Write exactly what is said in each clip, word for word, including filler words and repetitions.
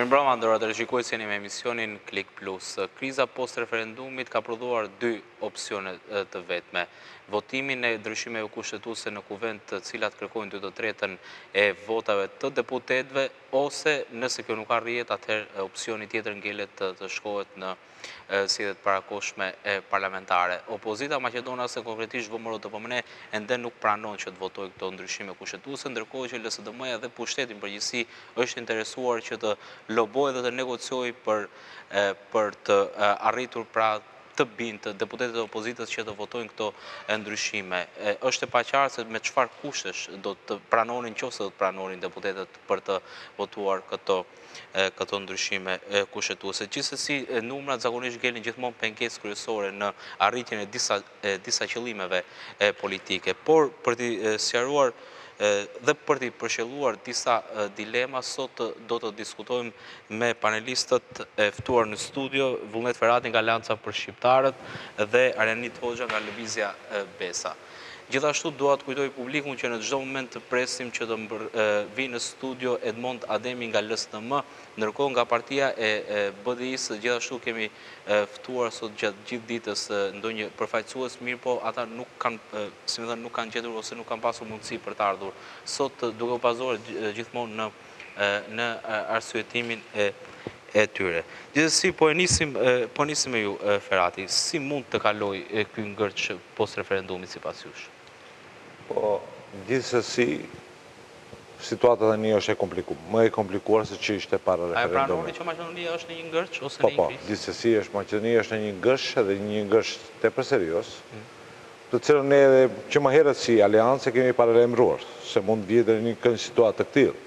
Mirëmbrëma, nderuar shikues, jeni me emisionin Klik Plus. Kriza post-referendumit ka prodhuar dy opsione të vetme. Votimin e ndryshimeve kushtetuese në kuvent, të cilat kërkojnë dy të tretën e votave të deputetëve, ose nëse kjo nuk arrihet, atëherë opsioni tjetër ngelet të shkohet në zgjedhjet parakohshme parlamentare. Opozita maqedonase, konkretisht V M R O T P M N, ende nuk pranon që të votojë këto ndryshime kushtetuese, ndërkohë që L S D M-ja dhe pushteti në përgjithësi është interesuar që të lobojë dhe të negociojë për për të arritur pra të bindë deputetët e opozitës që të votojnë këto ndryshime. Është e paqartë se me çfarë kushtesh do të pranonin, nëse do të pranonin deputetët për të votuar këto këto ndryshime kushtetuese. Gjithsesi, numrat zakonisht ngelin gjithmonë pengesë kryesore në arritjen e disa disa qëllimeve politike, por për të sqaruar dhe për të përshëlluar disa dilema, sot do të diskutojmë me panelistët e ftuar në studio, Vullnet Ferrati nga Alianca për Shqiptarët dhe Arenit Hoxha nga Lëvizja Besa. Gjithashtu dua të kujtoj publikun që në çdo moment të presim që të vinë në studio Edmond Ademi nga L S D M, ndërkohë nga partia e B D I-s gjithashtu kemi ftuar sot gjatë gjithë ditës ndonjë përfaqësues, mirë po ata nuk kanë, si më thënë, nuk kanë gjetur ose nuk kanë pasur mundësi për të ardhur sot, duke u bazuar gjithmonë në në arsyetimin e e tyre. Gjithsesi, po e nisim po nisim me ju, Ferrati, si mund të kalojë ky ngërç post referendumit sipas jush? Po, gjithsesi, situata tani është e komplikuar, më e komplikuar se që ishte para referendumit. A e pranoni që Maqedonia është në një ngërç ose në një Po, krizë? po, gjithsesi është Maqedonia është në një ngërç dhe një ngërç tepër serioz, të cilën ne edhe që më herët si Aleancë kemi paralajmëruar se mund të vijë në një situatë të tillë.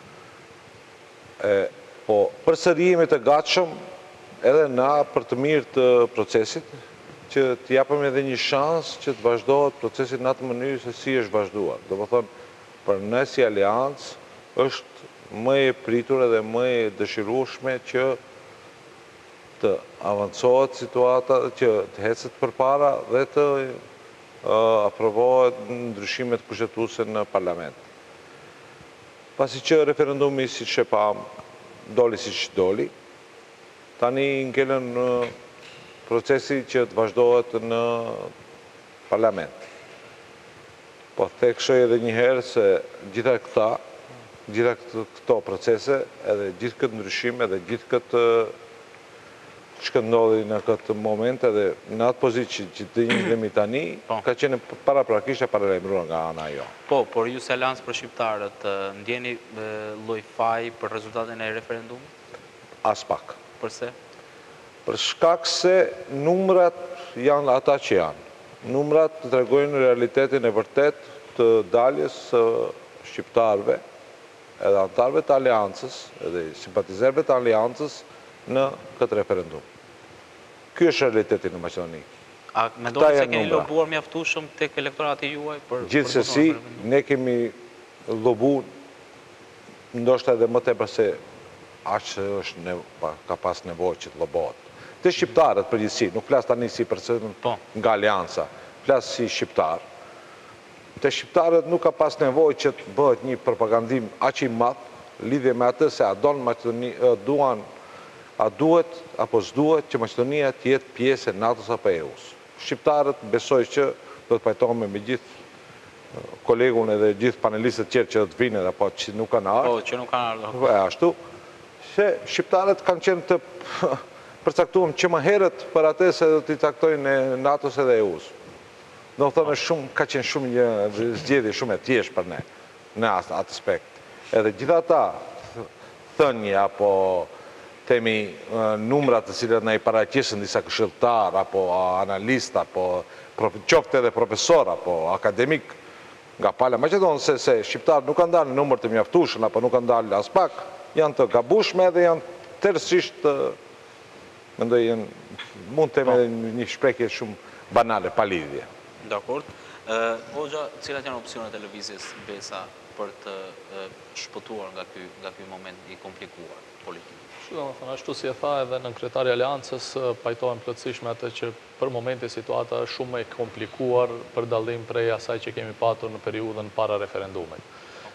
Po, përsëri jemi të gatshëm edhe na për të mirë të procesit, që të japëm edhe një shans që të vazhdohet procesit në atë mënyrë se si është vazhduar. Do më thonë, për ne si Aleancë është më e pritur edhe më e dëshirueshme që të avancohet situata, që të hecet përpara dhe të aprovohet ndryshimet kushtetuese në parlament. Pasi që referendumi, si që pam, doli si që doli, tani ngelen në procesi që të vazhdohet në parlament. Po thekshoj edhe njëherë se gjitha këta, gjitha këto procese, edhe gjithë këtë ndryshim, edhe gjithë këtë që ndodhi në këtë moment, edhe në atë pozitë që të njëndemi tani, ka qenë para prakisht e paralajmëruar nga ana jo. Po, por ju se Aliancë për Shqiptarët, ndjeni lloj faji për rezultatin e referendumit? As pak. Përse? Për shkak se numrat janë ata që janë. Numrat të tregojnë realitetin e vërtet të daljes së shqiptarëve, edhe antarëve të Aleancës, edhe simpatizerëve të Aleancës në këtë referendum. Ky është realiteti në Maqedoni. A mendoni se keni lobuar mjaftueshëm tek elektorati juaj për Gjithsesi, ne kemi lobuar ndoshta edhe më tepër se aq është ka pas nevojë që të lobohet. Të shqiptarët përgjithësi, nuk flas tani si person nga Aleanca, flas si shqiptar. Të shqiptarët nuk ka pas nevojë që të bëhet një propagandim aq i madh lidhje me atë se a don Maqedoni, duan, a duhet apo s'duhet që Maqedonia të jetë pjesë e NATO-s apo E U-s. Shqiptarët besoj që do të pajtohemi me gjithë kolegun edhe gjithë panelistët tjerë që do të vinë apo që nuk kanë ardhur. Po, që nuk kanë ardhur. Po, ashtu, se shqiptarët kanë qenë të përcaktuar që më herët për atë se do t'i taktojnë NATO-s edhe E U-s. Do të thonë shumë, ka qenë shumë një zgjedhje shumë e thjeshtë për ne në atë aspekt. Edhe gjithata thënie apo temi numrat të cilat na i paraqesin disa këshilltar apo analist apo qoftë edhe profesor apo akademik nga pala maqedonëse se shqiptarët nuk kanë dalë në numër të mjaftueshëm apo nuk kanë dalë as pak, janë të gabueshme dhe janë tërësisht mendoj janë mund të themi një shprehje shumë banale pa lidhje. Dakor. Hoxha, cilat janë opsionet e lëvizjes Besa për të shpëtuar nga ky nga ky moment i komplikuar politik? Ashtu si e tha edhe në kryetari Aleancës, pajtohem plotësisht me atë që për momentin situata është shumë e komplikuar për dallim prej asaj që kemi patur në periudhën para referendumit.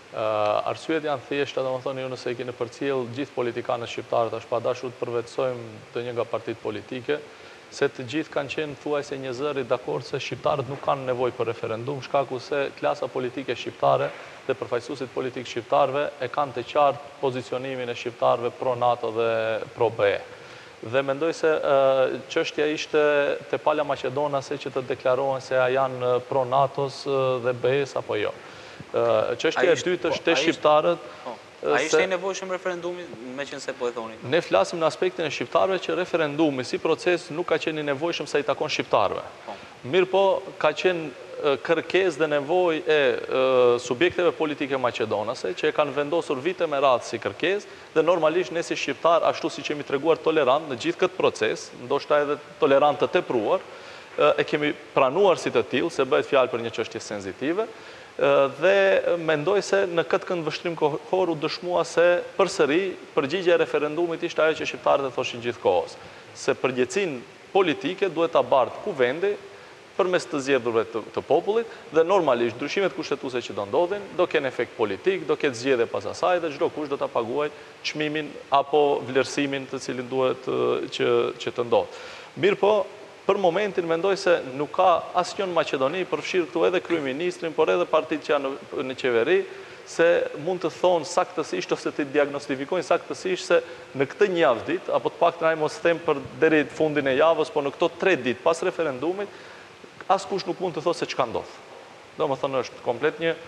Arsyet janë thjeshta, domethënë ju nëse i keni përcjell gjithë politikanët shqiptarë tash pa dashur të përvetësojmë të një nga partitë politike, se të gjithë kanë qenë thuajse një zëri dakord se shqiptarët nuk kanë nevojë për referendum, shkaku se klasa politike shqiptare dhe përfaqësuesit politik shqiptarëve e kanë të qartë pozicionimin e shqiptarëve pro NATO dhe pro B E. Dhe mendoj se çështja ishte te Pala Maqedonase që të deklarohen se a janë pro NATO-s dhe B E-s apo jo. Çështja e dytë është te shqiptarët. A ishte i nevojshëm referendumi, me qenë se po e thoni? Ne flasim në aspektin e shqiptarëve që referendumi si proces nuk ka qenë i nevojshëm sa i takon shqiptarëve. Mirë po, ka qenë kërkesë dhe nevojë e subjekteve politike maqedonase që e kanë vendosur vite me radhë si kërkesë dhe normalisht ne si shqiptar, ashtu si që jemi treguar tolerant në gjithë këtë proces, ndoshta edhe tolerant të tepruar, e kemi pranuar si të tillë se bëhet fjalë për një çështje senzitive. Dhe mendoj se në këtë këndvështrim kohor u dëshmua se përsëri përgjigjja e referendumit ishte ajo që shqiptarët e thoshin gjithkohës, se përgjegjësinë politike duhet ta bartë kuvendi përmes të zgjedhurve të, të popullit dhe normalisht ndryshimet kushtetuese që do ndodhin do kenë efekt politik, do ketë zgjedhje pas asaj dhe çdo kush do ta paguajë çmimin apo vlerësimin të cilin duhet që që të ndodhë. Mirë po, për momentin mendoj se nuk ka asnjë në Maqedoni, përfshirë këtu edhe kryeministrin, por edhe partitë që janë në, në qeveri, se mund të thonë saktësisht ose të diagnostifikojnë saktësisht se në këtë një javë ditë, apo të paktën ai mos them për deri fundin e javës, po në këto tre ditë pas referendumit, askush nuk mund të thosë se çka ndodh. Domethënë është komplet një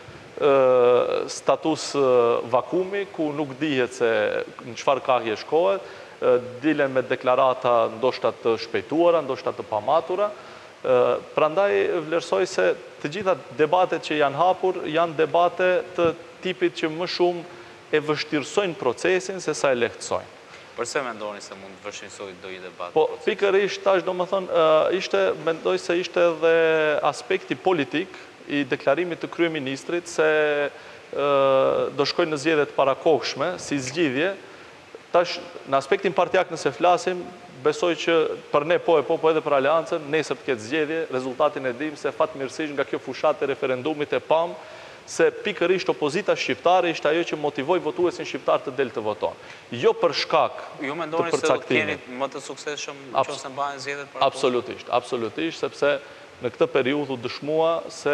uh, status uh, vakumi ku nuk dihet se në çfarë kahje shkohet, uh, dilen me deklarata ndoshta të shpejtuara, ndoshta të pamatura. Uh, prandaj vlerësoj se të gjitha debatet që janë hapur janë debate të tipit që më shumë e vështirësojnë procesin se sa e lehtësojnë. Përse mendoni se mund të vështirësojë do i debat? Po, pikërisht tash domethënë ishte mendoj se ishte edhe aspekti politik i deklarimit të kryeministrit se do shkojnë në zgjedhjet parakohshme si zgjidhje. Tash në aspektin partijak nëse flasim, besoj që për ne po e po, po edhe për aleancën, nesër të ketë zgjedhje, rezultatin e dim se fatmirësisht nga kjo fushat e referendumit e pam se pikërisht opozita shqiptare ishte ajo që motivoi votuesin shqiptar të del të voton. Jo për shkak ju mendoni se do të keni më të suksesshëm nëse mbahen zgjedhjet para? Absolutisht, absolutisht, sepse në këtë periudhë u dëshmua se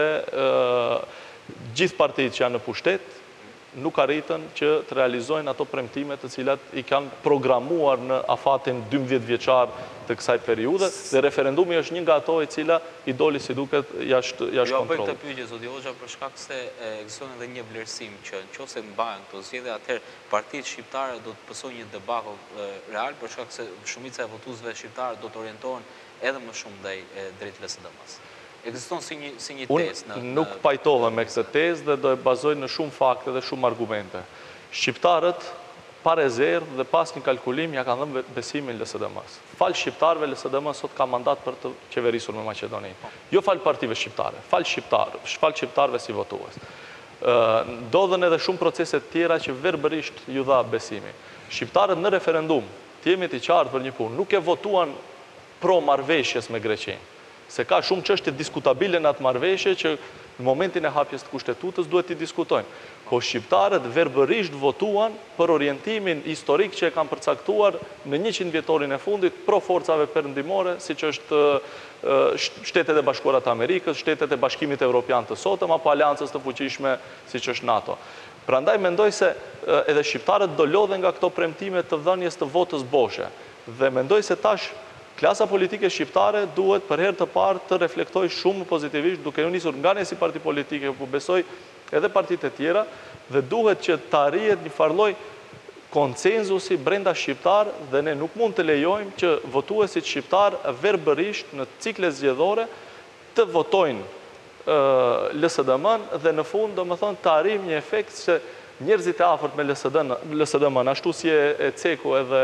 gjithë partitë që janë në pushtet nuk arritën që të realizojnë ato premtime të cilat i kanë programuar në afatin dymbëdhjetë vjeçar të kësaj periudhe dhe referendumi është një nga ato e cila i doli si duket jashtë jashtë kontrollit. Jo, bëj këtë pyetje zoti Hoxha për shkak se ekziston edhe një vlerësim që nëse mbahen këto zgjedhje, atëherë partitë shqiptare do të pësojnë një debakull real për shkak se shumica e votuesve shqiptar do të orientohen edhe më shumë ndaj drejt L S D M-s. Ekziston si një, si një tezë. Unë nuk pajtova me këtë tezë dhe do e bazoj në shumë fakte dhe shumë argumente. Shqiptarët, pa rezervë dhe pas një kalkulim, ja kanë dhënë besimin L S D M-s. Fal shqiptarëve, L S D M sot ka mandat për të qeverisur me Maqedoninë. Jo fal partive shqiptare, fal shqiptarë, fal shqiptarëve si votues. Ndodhen edhe shumë procese të tjera që verbërisht ju dha besimi. Shqiptarët në referendum, të jemi të qartë për një punë, nuk e votuan pro marrëveshjes me Greqinë. Se ka shumë çështje diskutabile në atë marrëveshje që në momentin e hapjes të kushtetutës duhet t'i diskutojmë. Po shqiptarët verbërisht votuan për orientimin historik që e kanë përcaktuar në njëqind vjetorin e fundit pro forcave perëndimore, siç është Shtetet e Bashkuara të Amerikës, Shtetet e Bashkimit Evropian të sotëm apo aleancës të fuqishme siç është NATO. Prandaj mendoj se edhe shqiptarët do lodhen nga këto premtime të dhënies të votës boshe dhe mendoj se tash klasa politike shqiptare duhet për herë të parë të reflektojë shumë pozitivisht, duke u nisur nga ne si parti politike, po besoj edhe partitë e tjera, dhe duhet që të arrihet një farlloj konsenzusi brenda shqiptar dhe ne nuk mund të lejojmë që votuesit shqiptar verbërisht në cikle zgjedhore të votojnë L S D M-n dhe në fund domethënë të arrijmë një efekt se njerëzit e afërt me L S D M-n, ashtu si e Ceku edhe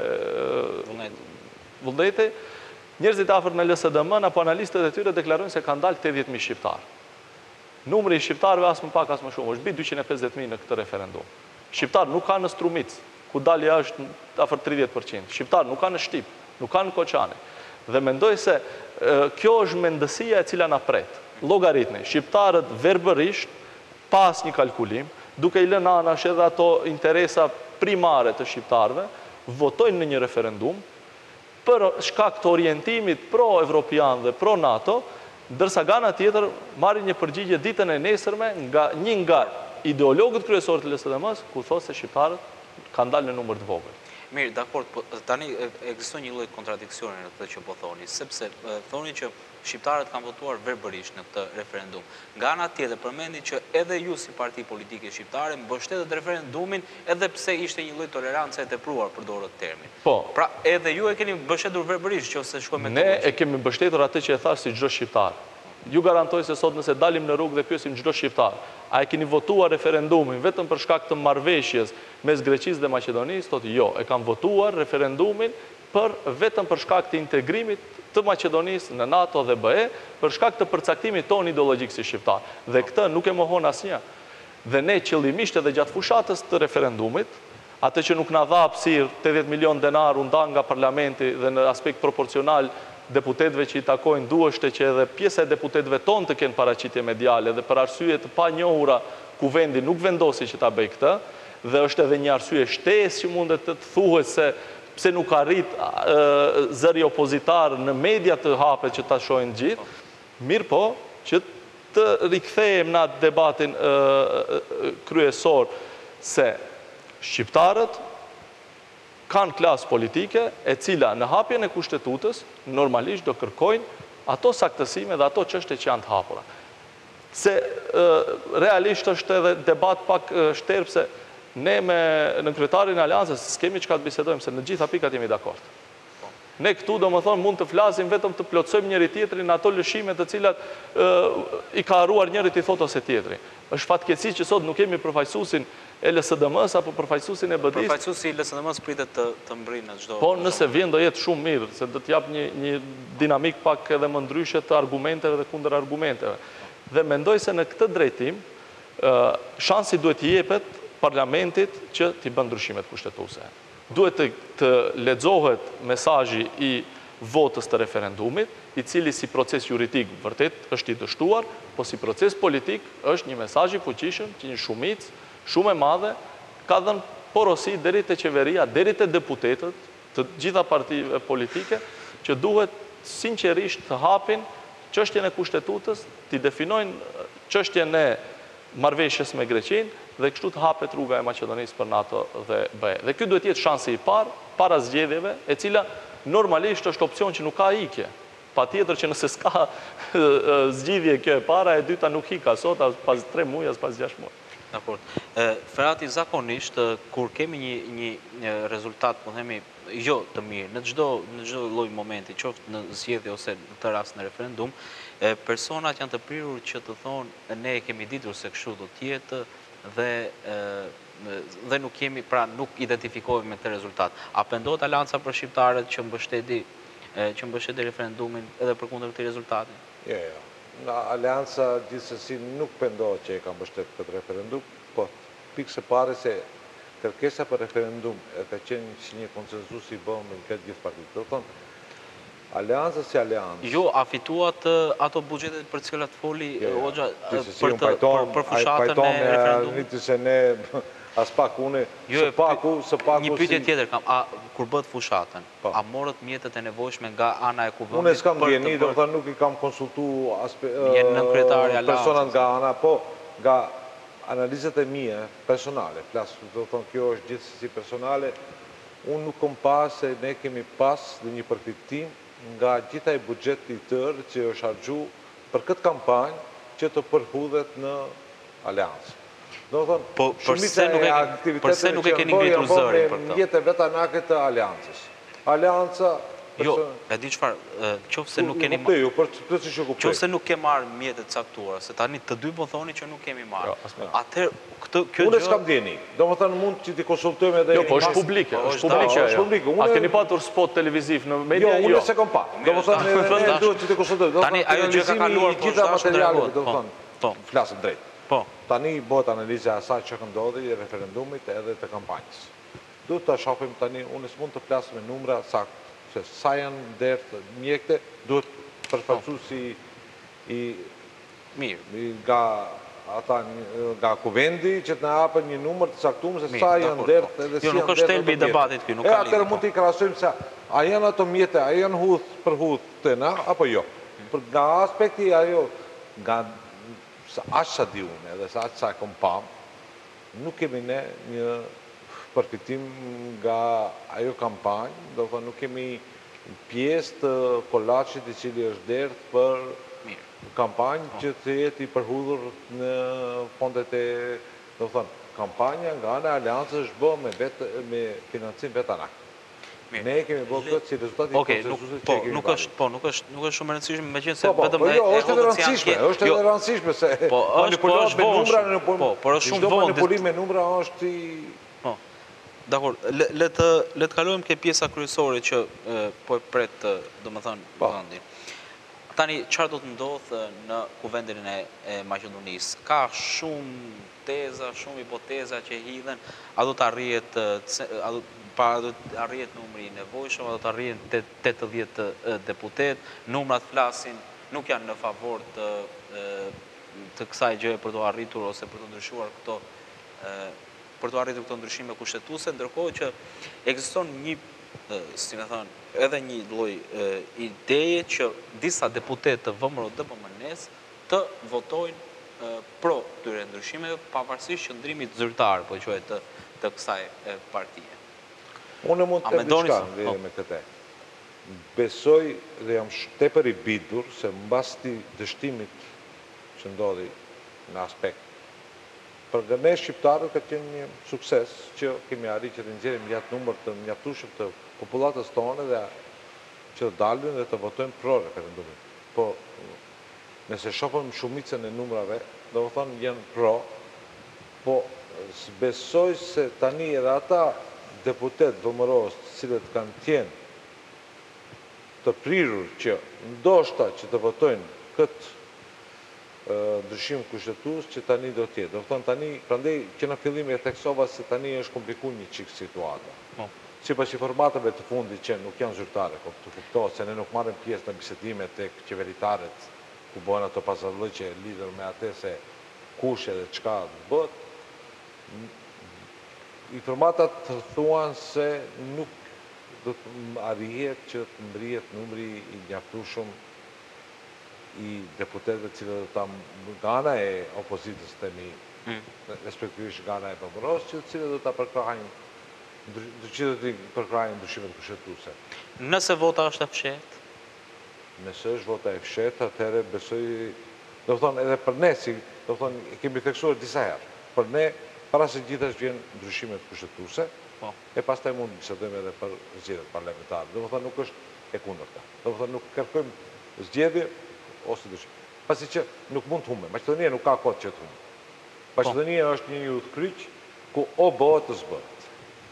Vullneti, njerëzit afërt me L S D M-n apo analistët e tyre deklarojnë se kanë dalë tetëdhjetë mijë shqiptar. Numri i shqiptarëve as më pak as më shumë, është mbi dyqind e pesëdhjetë mijë në këtë referendum. Shqiptar nuk kanë në Strumic, ku dalja është afër tridhjetë përqind. Shqiptar nuk kanë në Shtip, nuk kanë në Koçani. Dhe mendoj se kjo është mendësia e cila na pret. Llogaritmi, shqiptarët verbërisht pas një kalkulim duke i lënë anash edhe ato interesa primare të shqiptarëve, votojnë në një referendum për shkak të orientimit pro-evropian dhe pro-NATO, ndërsa nga ana tjetër marrin një përgjigje ditën e nesërme nga një nga ideologët kryesorë të L S D M-s, ku thotë se shqiptarët kanë dalë në numër të vogël. Mirë, dakord, po tani ekziston një lloj kontradiksioni në këtë që po thoni, sepse thoni që shqiptarët kanë votuar verbërisht në këtë referendum. Nga ana tjetër përmendi që edhe ju si parti politike shqiptare mbështetët referendumin edhe pse ishte një lloj tolerancë e tepruar përdorët termin. Po. Pra edhe ju e keni mbështetur verbërisht nëse shkojmë me Ne e kemi mbështetur atë që e thash si çdo shqiptar. Ju garantoj se sot nëse dalim në rrugë dhe pyesim çdo shqiptar, a e keni votuar referendumin vetëm për shkak të marrëveshjes mes Greqisë dhe Maqedonisë? Thotë jo, e kam votuar referendumin për vetëm për shkak të integrimit të Maqedonisë në NATO dhe B E, për shkak të përcaktimit ton ideologjik si shqiptar. Dhe këtë nuk e mohon asnjë. Dhe ne qëllimisht edhe gjatë fushatës të referendumit, atë që nuk na dha hapësirë tetëdhjetë milion denar u ndan nga parlamenti dhe në aspekt proporcional deputetëve që i takojnë duheshte që edhe pjesa e deputetëve tonë të kenë paraqitje mediale dhe për arsye të panjohura ku vendi nuk vendosi që ta bëj këtë, dhe është edhe një arsye shtesë që mundet të thuhet se pse nuk arrit zëri opozitar në media të hapet që ta shohin gjithë, mirë po që të rikthehem në atë debatin kryesor se shqiptarët kanë klasë politike e cila në hapjen e kushtetutës normalisht do kërkojnë ato saktësime dhe ato çështje që janë të hapura. Se realisht është edhe debat pak shterp se ne me në kryetarin e Aleancës s'kemi çka të bisedojmë se në gjitha pikat jemi dakord. Ne këtu do më thonë mund të flasim vetëm të plotësojmë njëri tjetrin në ato lëshime të cilat i ka harruar njëri i thot ose tjetri. Është fatkeqësi që sot nuk kemi përfaqësuesin e L S D M-s apo përfaqësuesin e B D-s. Përfaqësuesi i L S D M-s pritet të të mbrinë në çdo. Po nëse vjen do jetë shumë mirë, se do të jap një një dinamik pak edhe më ndryshe të argumenteve dhe kundër argumenteve. Dhe mendoj se në këtë drejtim shansi duhet i jepet parlamentit që t'i bën ndryshimet kushtetuese. Duhet të, të lexohet mesazhi i votës të referendumit, i cili si proces juridik vërtet është i dështuar, po si proces politik është një mesazh i fuqishëm që një shumicë shumë e madhe ka dhënë porosi deri te qeveria, deri te deputetët të gjitha partive politike që duhet sinqerisht të hapin çështjen e kushtetutës, t'i definojnë çështjen e marrëveshjes me Greqinë dhe kështu të hapet rruga e Maqedonisë për NATO dhe B E. Dhe ky duhet jetë shansi i parë para zgjedhjeve, e cila normalisht është opsion që nuk ka ikje. Patjetër që nëse s'ka zgjidhje kjo e para, e dyta nuk hika sot as pas tre muaj as pas gjashtë muaj. Dakor. Ferati, zakonisht kur kemi një një rezultat, po themi, jo të mirë, në çdo në çdo lloj momenti, qoftë në zgjedhje ose në këtë rast në referendum, personat janë të prirur që të thonë ne e kemi ditur se kështu do të jetë dhe dhe nuk kemi, pra nuk identifikohemi me këtë rezultat. A pendohet Aleanca për shqiptarët që mbështeti që mbështeti referendumin edhe përkundër këtij rezultati? Jo, jo. Nga Aleanca gjithsesi nuk pendohet që e ka mbështetur këtë referendum, po pikë së pare se kërkesa për referendum e ka qenë si një konsenzus i bërë me këtë gjithë partitë. Do thonë, Aleanca si Aleancë. Jo, a fituat ato buxhetet për të cilat foli Hoxha për të për fushatën e referendumit? Se ne as pak une, së paku, së paku... Një pyetje tjetër kam, a kur bët fushatën, a morët mjetet e nevojshme nga ana e kuvendit? Unë s'kam gjeni, do të thënë nuk i kam konsultu personat nga ana, po nga analizat e mia personale, flas, do të thënë kjo është gjithsesi personale, unë nuk kom pas se ne kemi pas dhe një përfitim nga gjithaj buxheti i tërë që është harxhu për këtë kampanjë që të përhudhet në Aleancë. Do të po, thonë, shumica e aktiviteteve nuk e keni ngritur zërin për këtë? Jetë vetanake të Aleancës. Aleanca... Jo, e di çfarë, qofse nuk keni qofse nuk ke marrë mjetet caktuara, se tani të dy po thoni që nuk kemi marrë. Atëherë këtë kjo gjë... Unë s'kam djeni. Domethënë mund që t'i konsultojmë edhe... Jo, po është publike, është publike. A keni patur spot televiziv në media? Jo, unë s'e kam pa. Domethënë ne duhet që t'i konsultojmë. Tani ajo gjë ka kaluar po gjitha materialet, domethënë. Po, flasim drejt. Po. Tani bëhet analiza e asaj që ndodhi i referendumit edhe të kampanjës. Duhet ta shohim tani, unë s'mund të flas me numra saktë. Se sa janë dertë mjekte, duhet përfaqësuesi i mirë nga ata nga kuvendi që të na hapën një numër të caktuar se sa janë dert edhe si janë. Jo, nuk është thelbi i debatit këtu, nuk ka lidhje. Atëherë mund të krahasojmë se a janë ato mjete, a janë hudh për hudh të na apo jo. Për nga aspekti ajo nga sa aq sa di unë edhe sa aq sa kom pam, nuk kemi ne një përfitim nga ajo kampanjë, do të thonë nuk kemi pjesë të kolaçit i cili është dert për kampanjë që të jetë i përhudhur në fondet e, do të thonë, kampanja nga ana e Aleancës është bërë me vetë me financim vetanak. Ne kemi bërë këtë si rezultat i procesusit që kemi bërë. Po, nuk është nuk është shumë e rëndësishme meqense vetëm e jo, është edhe rëndësishme, është edhe rëndësishme se manipulohet me numra, po, por është shumë vonë. Manipulim me numra është i Po. Dakor, le të le të kalojmë ke pjesa kryesore që po e pret, domethënë, vendin. Tani, çfarë do të ndodhë në kuvendin e Maqedonisë? Ka shumë teza, shumë hipoteza që hidhen, a do të arrihet pa do të arrihet numri i nevojshëm, a do të arrihen tetëdhjetë deputet, numrat flasin, nuk janë në favor të të kësaj gjëje për të arritur ose për të ndryshuar këto për të arritur këto ndryshime kushtetuese, ndërkohë që ekziston një, si më thënë, edhe një lloj ideje që disa deputet të V M R O D P M N-s të votojnë pro këtyre ndryshimeve pavarësisht qëndrimit zyrtar, po quhet të të kësaj partie. Unë mund të them diçka lidhje me këtë. Besoj dhe jam tepër i bindur se mbas të dështimit që ndodhi në aspekt për ne shqiptarët ka qenë një sukses që kemi arritur të nxjerrim një numër të mjaftueshëm të popullatës tonë dhe që të dalin dhe të votojnë pro referendumin. Po, nëse shohim shumicën e numrave, do të thonë janë pro, po besoj se tani edhe ata deputet V M R O-s të cilët kanë qenë të prirur që ndoshta që të votojnë këtë ndryshim kushtetues që tani do të jetë. Do të thonë tani, prandaj që në fillim e theksova se tani është komplikuar një çik situata. Sipas informatave të fundit që nuk janë zyrtare, po të kuptohet se ne nuk marrim pjesë në bisedime tek qeveritarët ku bëhen ato pazarllëqe lidhur me atë se kush edhe çka bëhet. Informatat thuan se nuk do të arrihet që të mbrihet numri i mjaftueshëm i deputetëve të cilët do ta nga ana e opozitës tani, respektivisht nga ana e V M R O-s, që të cilët do ta përkrahajnë që do të përkrahajnë ndryshimet kushtetuese. Nëse vota është e fshehtë? Nëse është vota e fshehtë, atëherë besoj, do të thonë edhe për ne, si do të thonë kemi theksuar disa herë. Për ne, para se gjithash vjen ndryshimet kushtetuese, e pastaj mund të bisedojmë edhe për zgjedhjet parlamentare. Do të thonë nuk është e kundërta. Do të thonë nuk kërkojmë zgjedhje ose ndryshim. Pasi që nuk mund të humbë. Maqedonia nuk ka kohë që të humbë. Maqedonia është një udhë kryq ku o bëhet të zbëhet.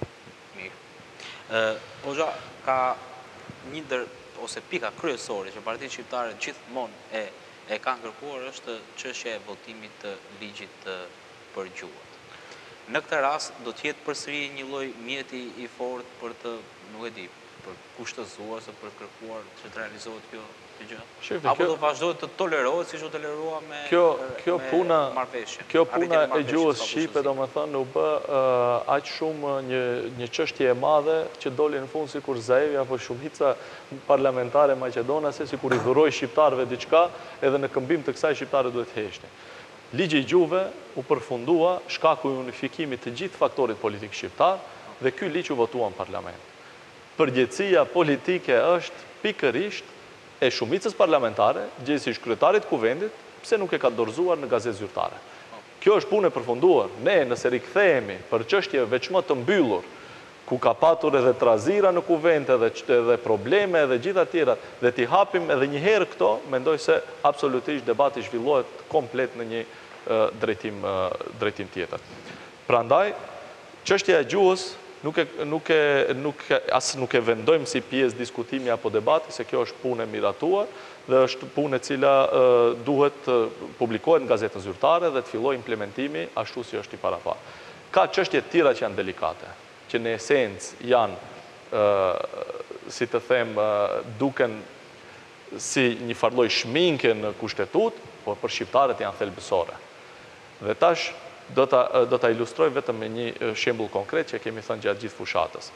Mirë. Po gja, ka një ndër ose pika kryesore që Partia Shqiptare gjithmonë e e kanë kërkuar është çështja e votimit të ligjit të për gjuhët. Në këtë rast do të jetë përsëri një lloj mjeti i fortë për të, nuk e di, për kushtëzuar ose për kërkuar që të realizohet kjo gjë. Apo do vazhdojë të tolerohet siç u tolerua me me marrëveshjen. Kjo puna e gjuhës shqipe, domethënë, u bë aq shumë një një çështje e madhe që doli në fund sikur Zaevi apo shumica parlamentare maqedonase sikur i dhuroi shqiptarëve diçka, edhe në këmbim të kësaj shqiptarët duhet të heshtin. Ligji i gjuhëve u përfundua shkaku i unifikimit të gjithë faktorit politik shqiptar dhe ky ligj u votua në parlament. Përgjegjësia politike është pikërisht e shumicës parlamentare, gjithsesi kryetarit kuvendit, pse nuk e ka dorëzuar në gazetë zyrtare. Kjo është punë e përfunduar. Ne nëse rikthehemi për çështje veç më të mbyllur, ku ka patur edhe trazira në kuvend edhe edhe probleme edhe gjitha tjera, dhe t'i hapim edhe një herë këto, mendoj se absolutisht debati zhvillohet komplet në një drejtim drejtim tjetër. Prandaj, çështja e gjuhës nuk e nuk e nuk as nuk e vendojmë si pjesë diskutimi apo debati, se kjo është punë e miratuar dhe është punë e cila duhet të publikohet në gazetën zyrtare dhe të fillojë implementimi ashtu si është i paraparë. Ka çështje të tjera që janë delikate, që në esencë janë, si të them, duken si një farloj shminke në kushtetut, por për shqiptarët janë thelbësore. Dhe tash do ta, do ta ilustroj vetëm me një shembull konkret që kemi thënë gjatë gjithë fushatës.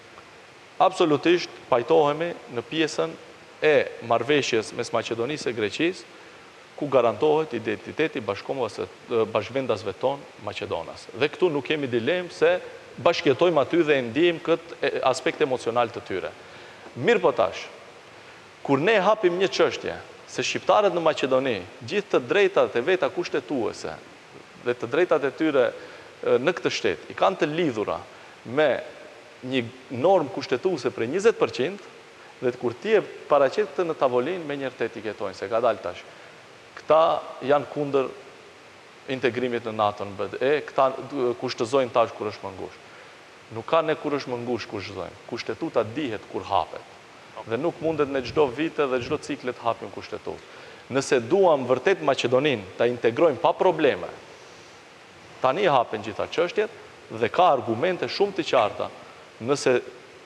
Absolutisht pajtohemi në pjesën e marrëveshjes mes Maqedonisë e Greqisë, ku garantohet identiteti bashkëvendasve tonë Maqedonas. Dhe këtu nuk kemi dilemë se bashkëjetojmë aty dhe ndijmë këtë aspekt emocional të tyre. Mirë po tash, kur ne hapim një çështje se shqiptarët në Maqedoni, gjithë të drejtat e veta kushtetuese dhe të drejtat e tyre në këtë shtet, i kanë të lidhura me një normë kushtetuese për njëzet përqind, dhe kur ti e paraqet këtë në tavolinë, me njërë të etiketojnë, se ka dalë tash. Këta janë kundër integrimit në NATO-n B D E, këta kushtëzojnë tash kur është më ngushtë. Nuk ka ne kur është më ngushtë kushtëzojnë. Kushtetuta dihet kur hapet. Dhe nuk mundet në çdo vite dhe çdo ciklet hapim kushtetut. Nëse duam vërtet Maqedoninë ta integrojmë pa probleme, tani hapen gjitha çështjet dhe ka argumente shumë të qarta. Nëse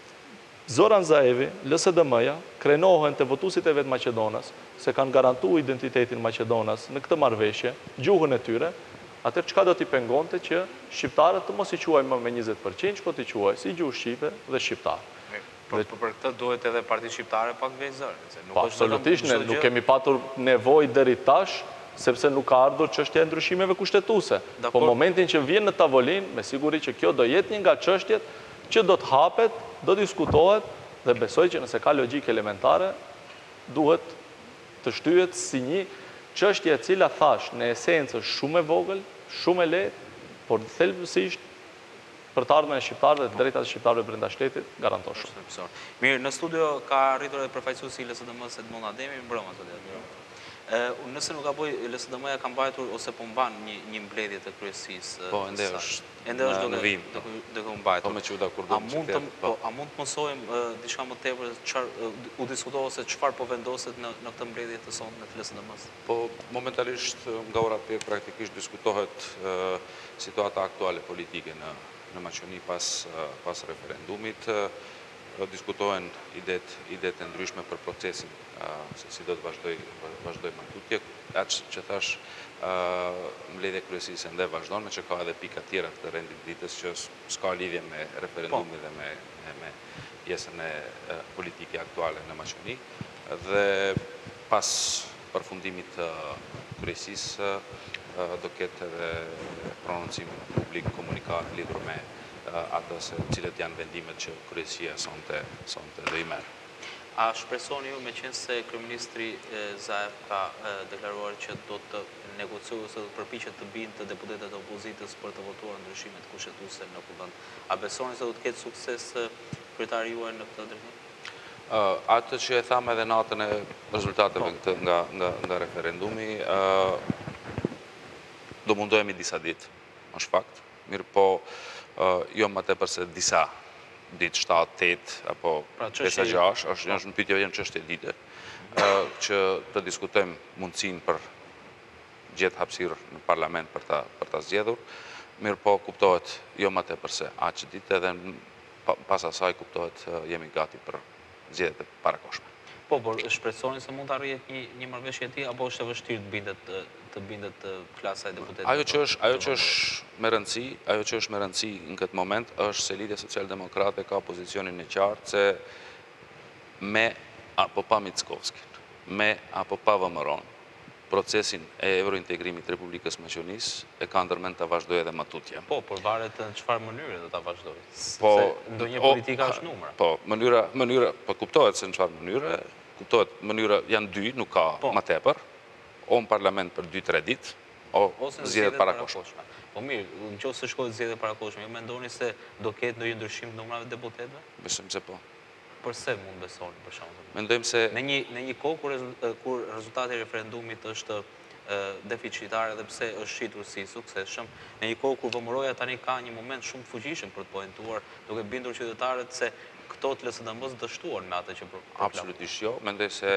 Zoran Zaevi, L S D M-ja, krenohen të votuesit e vetë Maqedonas, se kanë garantu identitetin Maqedonas në këtë marrëveshje, gjuhën e tyre, atër çka do t'i pengonte që shqiptarët të mos i quaj më me njëzet përqind, që po t'i quaj si gjuhë shqipe dhe shqiptar. Por për këtë duhet edhe Partia Shqiptare pak vejzërë. Po, absolutisht, ne nuk kemi patur nevojë deri tash, sepse nuk ka ardhur çështja e ndryshimeve kushtetuese. Po momentin që vjen në tavolinë, me siguri që kjo do jetë një nga çështjet që do të hapet, do diskutohet dhe besoj që nëse ka logjikë elementare, duhet të shtyhet si një çështje e cila thash në esencë është shumë e vogël, shumë e lehtë, por thelbësisht për të ardhmen e shqiptarëve dhe drejtat e shqiptarëve brenda shtetit garanton shumë. Mirë, në studio ka arritur edhe përfaqësuesi i L S D M-s Edmond Ademi, mbrëma zoti Ademi. Nëse nuk gaboj, L S D M-ja ka mbajtur ose po mban një mbledhje të kryesisë. Po, ende është. Ende është në vim. Duke u mbajtur. Po me quda kur do të qytet. A mund të mësojmë diçka më tepër çfarë u diskutohet se çfarë po vendoset në në këtë mbledhje të sonte në L S D M-s? Po, momentalisht nga ora pet praktikisht diskutohet situata aktuale politike në në Maqedoni pas pas referendumit. Diskutohen idet idet e ndryshme për procesin se si do të vazhdoj vazhdoj martutje. Atë që thash, mbledhja kryesisë ende vazhdon, me që ka edhe pika tjera të rendit ditës që s'ka lidhje me referendumin dhe me me pjesën e politike aktuale në Maqedoni. Dhe pas përfundimit të kryesisë do ketë edhe prononcim publik komunikat lidhur me ato se cilët janë vendimet që kryesia sonte sonte do i merr. A shpresoni ju, me qenë se kryeministri Zaev ka deklaruar që do të negociojë ose do të përpiqet të bindë të deputetët e opozitës për të votuar ndryshimet kushtetuese në kuvend, a besoni se do të ketë sukses kryetari juaj në këtë drejtim? Atë që e tham edhe natën e rezultateve nga nga nga referendumi, do mundohemi disa ditë, është fakt, mirë po jo më tepër se disa ditë, shtatë, tetë, apo pesë gjashtë, është një pyetje janë çështje dite, që të diskutojmë mundësinë për gjetë hapësirë në parlament për ta për ta zgjedhur, mirë po kuptohet jo më tepër se aq ditë dhe pas asaj kuptohet jemi gati për zgjedhjet e parakohshme. Po, por shpresoni se mund të arrihet një një marrëveshje e tillë apo është e vështirë të bindet të bindet klasa e deputetëve? Ajo që është ajo që është me rëndësi, ajo që është me rëndësi në këtë moment është se Lidhja Social-Demokrate ka pozicionin e qartë se me apo pa Mickovskij, me apo pa Vëmëron, procesin e eurointegrimit të Republikës Maqedonisë e ka ndërmend ta vazhdojë edhe më tutje. Po, por varet në çfarë mënyre do ta vazhdojë. Po, ndonjë politika është numra. Po, mënyra mënyra po kuptohet se në çfarë mënyre, kuptohet mënyra janë dy, nuk ka më tepër. O në parlament për dy tre ditë, o zgjedhjet parakohshme. Po mirë, nëse shkohet zgjedhjet parakohshme, ju mendoni se do ketë ndonjë ndryshim në numrat e deputetëve? Besojmë se po. Përse mund besoni për shembull? Mendojmë se në një në një kohë kur kur rezultati i referendumit është deficitar edhe pse është shitur si suksesshëm, në një kohë kur Vëmëroja tani ka një moment shumë të fuqishëm për të poentuar, duke bindur qytetarët se këto të L S D M-s dështuan me atë që proklamuan. Absolutisht jo, mendoj se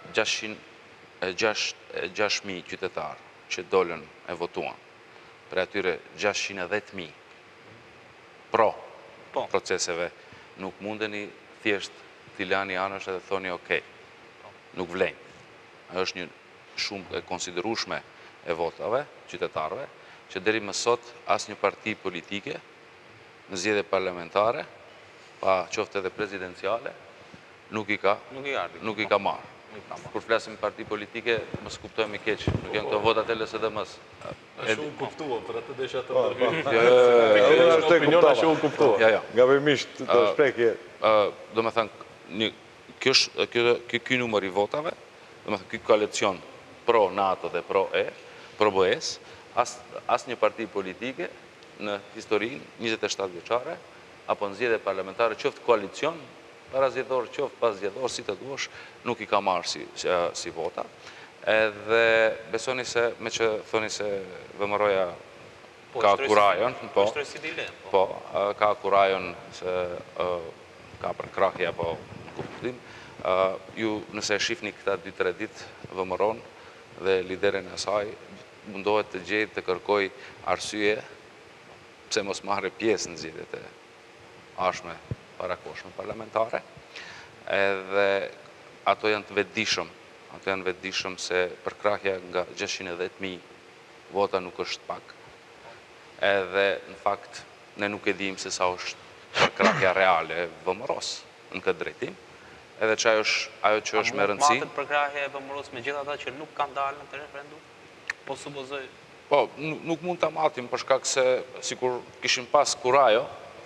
gjashtë mijë qytetarë që dolën e votuan, për atyre gjashtëqind e dhjetë mijë pro proceseve, nuk mundeni thjesht t'i lani anësh edhe thoni okej, nuk vlejnë. Ajo është një shumë e konsiderueshme e votave, qytetarëve, që deri më sot asnjë parti politike në zgjedhje parlamentare, pa qoftë edhe prezidenciale, nuk i ka Nuk i ardi. nuk i ka marrë. Kur flasim parti politike, mos kuptojmë keq, nuk janë këto votat e L S D M-s. Është unë kuptua, për atë desha të Unë ashtu e opiniona që kuptova. unë kuptua. Ja, ja. Gabimisht të shprehje. Do me thënë, një, kjo është, kjo, kjo, ky numër i votave, do me thënë, ky koalicion pro NATO dhe pro E, pro B E-s, as, as një parti politike në historinë njëzet e shtatë vjeçare, apo në zgjedhje parlamentare, qoftë koalicion, para zgjedhor, qoftë pas zgjedhor, si të duash, nuk i ka marrë si, si, si vota. Edhe besoni se, me që thoni se vëmëroja ka kurajon, po, po, ka kurajon se ka për krahje apo në kuptim, ju nëse e shifni këta dy tre ditë vëmëron dhe liderin e saj, mundohet të gjejë të kërkoj arsye pse mos marrë pjesë në zgjedhjet e ashme parakoshme parlamentare, edhe ato janë të vetëdijshëm, ato janë vetëdijshëm se përkrahja nga gjashtëqind e dhjetë mijë vota nuk është pak. Edhe në fakt ne nuk e dimë se sa është përkrahja reale e vëmëros në këtë drejtim, edhe që ajo, është, ajo që është me rëndësi. A mund të përkrahja e vëmëros me gjithë ata që nuk kanë dalë në të referendum? Po supozoj. Po, nuk mund të matim për shkak se sikur kishin pas kurajo,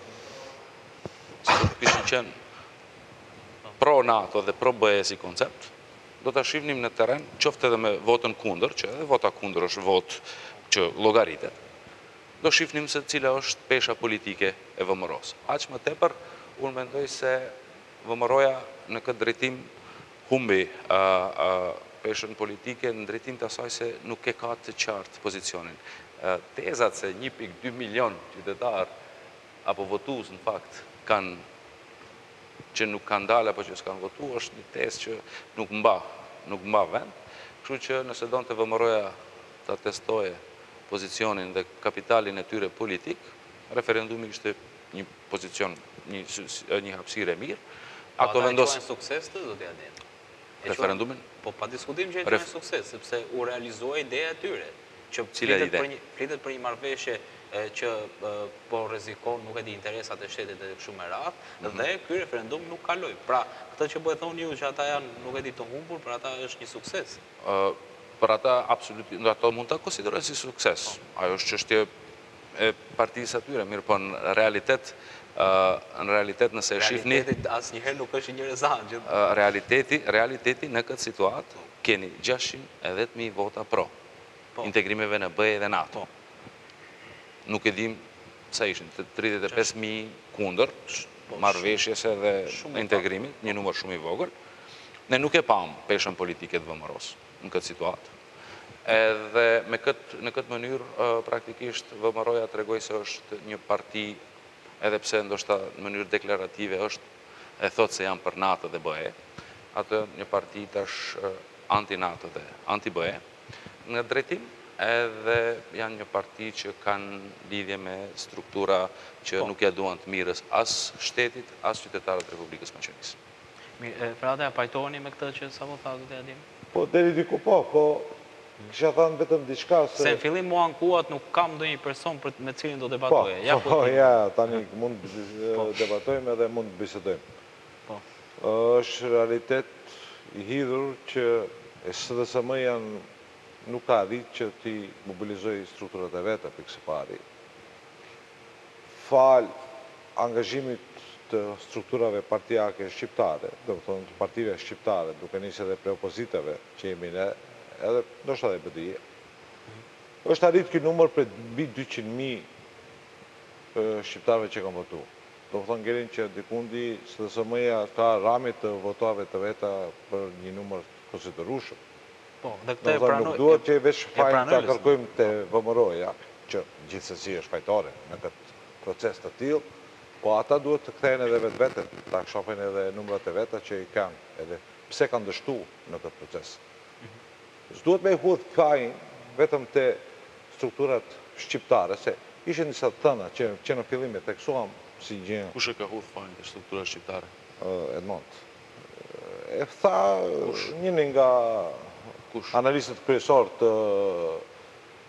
sikur kishin qenë pro NATO dhe pro B E si koncept, do të shihnim në teren, qoftë edhe me votën kundër, që edhe vota kundër është votë që llogaritet, do shihnim se cila është pesha politike e vëmëros. Aq më tepër, unë mendoj se vëmëroja në këtë drejtim humbi a, a, peshën politike në drejtim të asaj se nuk e ka të qartë pozicionin. A, tezat se një pikë dy milion qytetar apo votues në fakt kanë që nuk kanë dalë apo që s'kanë votu, është një tezë që nuk mba, nuk mba vend. Kështu që nëse donë të vëmëroja të testoje pozicionin dhe kapitalin e tyre politik, referendumi ishte një pozicion, një, një hapësirë e mirë. Ato vendosën sukses të do t'ja dem. Referendumin? Po pa diskutim që e qenë sukses, sepse u realizua ideja e tyre, që flitet për një marrëveshje që po rrezikon, nuk e di, interesat e shtetit e kështu me radhë, dhe ky referendum nuk kaloi. Pra, këtë që po e thonë ju që ata janë, nuk e di, të humbur, për ata është një sukses. Për ata absolutisht, ato mund ta konsiderojnë si sukses. Ajo është çështje e partisë atyre, mirë, po në realitet në realitet nëse e shifni... Realiteti asnjëherë nuk është interesant. Realiteti, realiteti në këtë situatë keni gjashtëqind e dhjetë mijë vota pro, integrimeve në B E dhe NATO. Nuk e dim sa ishin, tridhjetë e pesë mijë kundër, marrëveshjes edhe integrimit, një numër shumë i vogël. Ne nuk e pam peshën politike të vëmëros në këtë situatë. Edhe me këtë, në këtë mënyrë, praktikisht, vëmëroja tregoj se është një parti, edhe pse ndoshta në mënyrë deklarative është, e thotë se janë për NATO dhe B E, atë një parti tash anti-NATO dhe anti-B E, në drejtim, edhe janë një parti që kanë lidhje me struktura që nuk ja duan të mirës as shtetit, as qytetarët Republikës Maqedonisë. Mirë, Frate, a pajtoheni me këtë që sa po tha do t'ja dim? Po, deri diku po, po, kisha thënë vetëm diçka se... Se në fillim mua ankuat nuk kam ndonjë person me cilin do debatoje. Po, ja, tani mund debatojmë edhe mund bisedojmë. Po. Është realitet i hidhur që S D S M janë nuk ka arrit që ti mobilizoj strukturat e veta për kësë pari. Fal angazhimit të strukturave partijake shqiptare, do të thonë të partive shqiptare, duke nisë edhe pre opozitave që jemi ne, edhe ndoshta dhe B D I, është arrit kjo numër për mbi dyqind mijë shqiptarve që kanë votu. Do të thonë ngerin që dikundi S D S M-ja ka ramit të votave të veta për një numër konsiderueshëm. Po, dhe këtë e pranoj... Nuk duhet që i veç fajnë të kërkojmë të vëmëroja, që gjithsesi është fajtore në këtë proces të tillë, po ata duhet të kthejnë edhe vetë vetën, ta shohin edhe numrat e veta që i kanë, edhe pse kanë dështu në këtë proces. S'duhet me i hudh fajnë vetëm të strukturat shqiptare, se ishe njësa të thëna që në fillim e teksuam si gjë... Kush e ka hudh fajnë të strukturat shqiptare? Edmond. E tha njëni nga... analistët kryesor të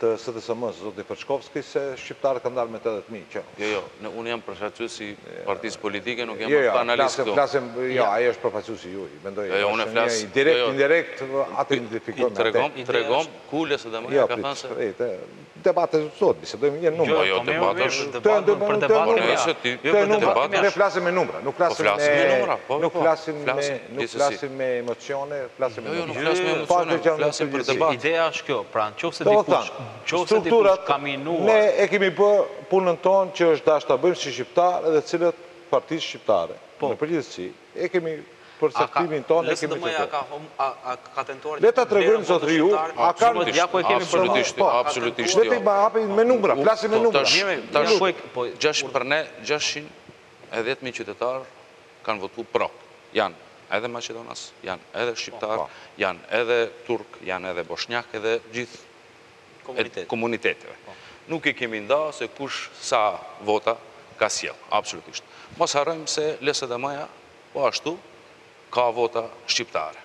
të S D S M-s, zoti Përshkovski, se shqiptarët kanë dalë me tetëdhjetë mijë që. Jo, jo, në- unë jam përfaqësuesi partisë politike, nuk jam Jo, jo, analist flasim, këtu. flasim, jo, ajo është përfaqësuesi juaj. Mendoj, Jo, jo, unë është flas- një direkt, jo, jo. indirekt, atë identifikojmë. Tregom, atë. tregom, kule se dhe Jo, mëja ka thënë se... pitë, debate sot, bisedojmë një numra. Jo, jo, Po, mirë, debata mirë, është- debatën për debatën numra. nëse ti- Të e numra, debata ne është- flasim me numra, nuk flasim flasim me me numra, po, nuk po, flasim me flasim, nuk gjithsesi. flasim me emocione, flasim me Jo, jo, nuk numra. flasim me Jo, emocione, fakte që janë flasim për përgjithësi. debat. Ideja është kjo, pra në qoftë se Do të dikush, thënë, në qoftë se strukturat, dikush ka ne minuar, e kemi bë punën tonë që është dash ta bëjmë si shqiptarë dhe cilët partisë shqiptare. Në përgjithësi, e kemi përcaktimin tonë, e kemi L S D M-ja të ka hom- a- a- ka tentuar Le ta tregojmë zotëri ju, a kanë ja ku e kemi Absolutisht, Po, absolutisht Le të jo. i hapim me numra, flasim me Po, numra. tash- Mirë, tash- ja ku e- po, Gjash për ne, gjashtëqind e dhjetë mijë qytetarë kanë votu pro. Janë edhe Maqedonas, janë edhe Shqiptarë, Po. janë edhe Turk, janë edhe Boshnjak, edhe gjithë komunitet. komuniteteve. Nuk i kemi nda se kush sa vota ka sjell, absolutisht. Mos harrojmë se L S D M-ja, po ashtu, ka vota shqiptare.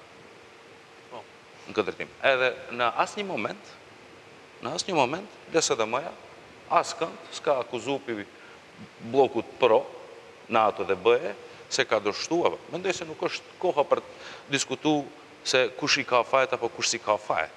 Po. Në këtë drejtim. Edhe në asnjë moment, në asnjë moment, L S D M-ja askënd s'ka akuzu pi bllokut pro, NATO dhe B E, se ka dështuar. Mendoj se nuk është koha për të diskutuar se kush i ka fajt apo kush si ka fajt.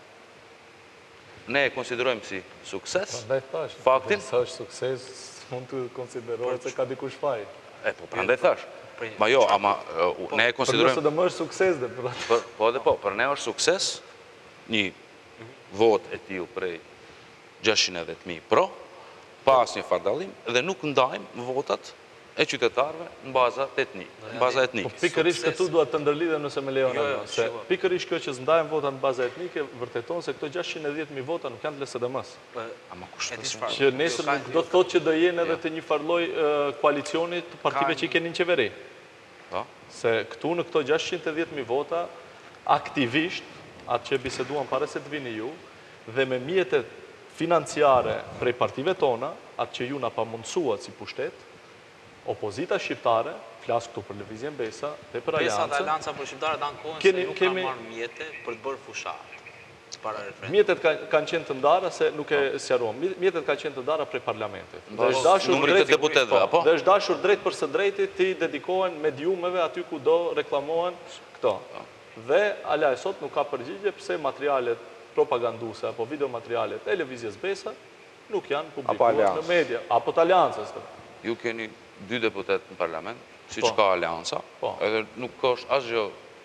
Ne e konsiderojmë si sukses. Prandaj thash, Faktin? sa është sukses, mund të konsiderohet se ka dikush faj. E, po, prandaj thash. Ma jo, ama uh, ne e Për konsiderojmë... nëse dhe më është sukses dhe për atë. Për- Po dhe po, për ne është sukses një vot e tillë prej gjashtëqind e dhjetë mijë pro, pa asnjë fardallim dhe nuk ndajmë votat e qytetarëve në baza etnike, në baza Po etnike. pikërisht këtu duhet të ndërlidhem nëse më lejon Jo, jo, ajo, se shiko. pikërisht kjo që s'ndajmë vota në bazë etnike vërteton se këto gjashtëqind e dhjetë mijë vota nuk janë të L S D M-s. Ama kush E di të çfarë? Që nesër Jo, ka- nuk do të thotë që do jenë edhe të një farloj eh, koalicioni të partive Ka që i keni në qeveri. Po? Se këtu në këto gjashtëqind e dhjetë mijë vota, aktivisht, atë që biseduan para se të vini ju, dhe me mjetet financiare prej partive tona, atë që ju na pa mundësuat si pushtet, opozita shqiptare, flasë këtu për Lëvizjen Besa dhe për Pesa dhe Aliancën, Alianca për shqiptarët ankohen se Keni- nuk kemi- kanë marrë mjete për të bërë fusharë para referendumit. mjetet ka- kanë qenë të ndara se nuk e sqaruam. Mjetet kanë qenë të ndara prej parlamentit. Dhe është dashur numrit të drejt- deputetëve, po, apo? Dhe është dashur drejt për së drejti ti dedikohen mediumeve aty ku do reklamohen këto. Dhe ala e sot nuk ka përgjigje pse materialet propaganduse apo video materialet e Lëvizjes Besa nuk janë publikuar në Aliancës. media, apo të Aliancës. Ju keni dy deputet në parlament, si Po. që ka Alianca, Po. edhe nuk është asgjë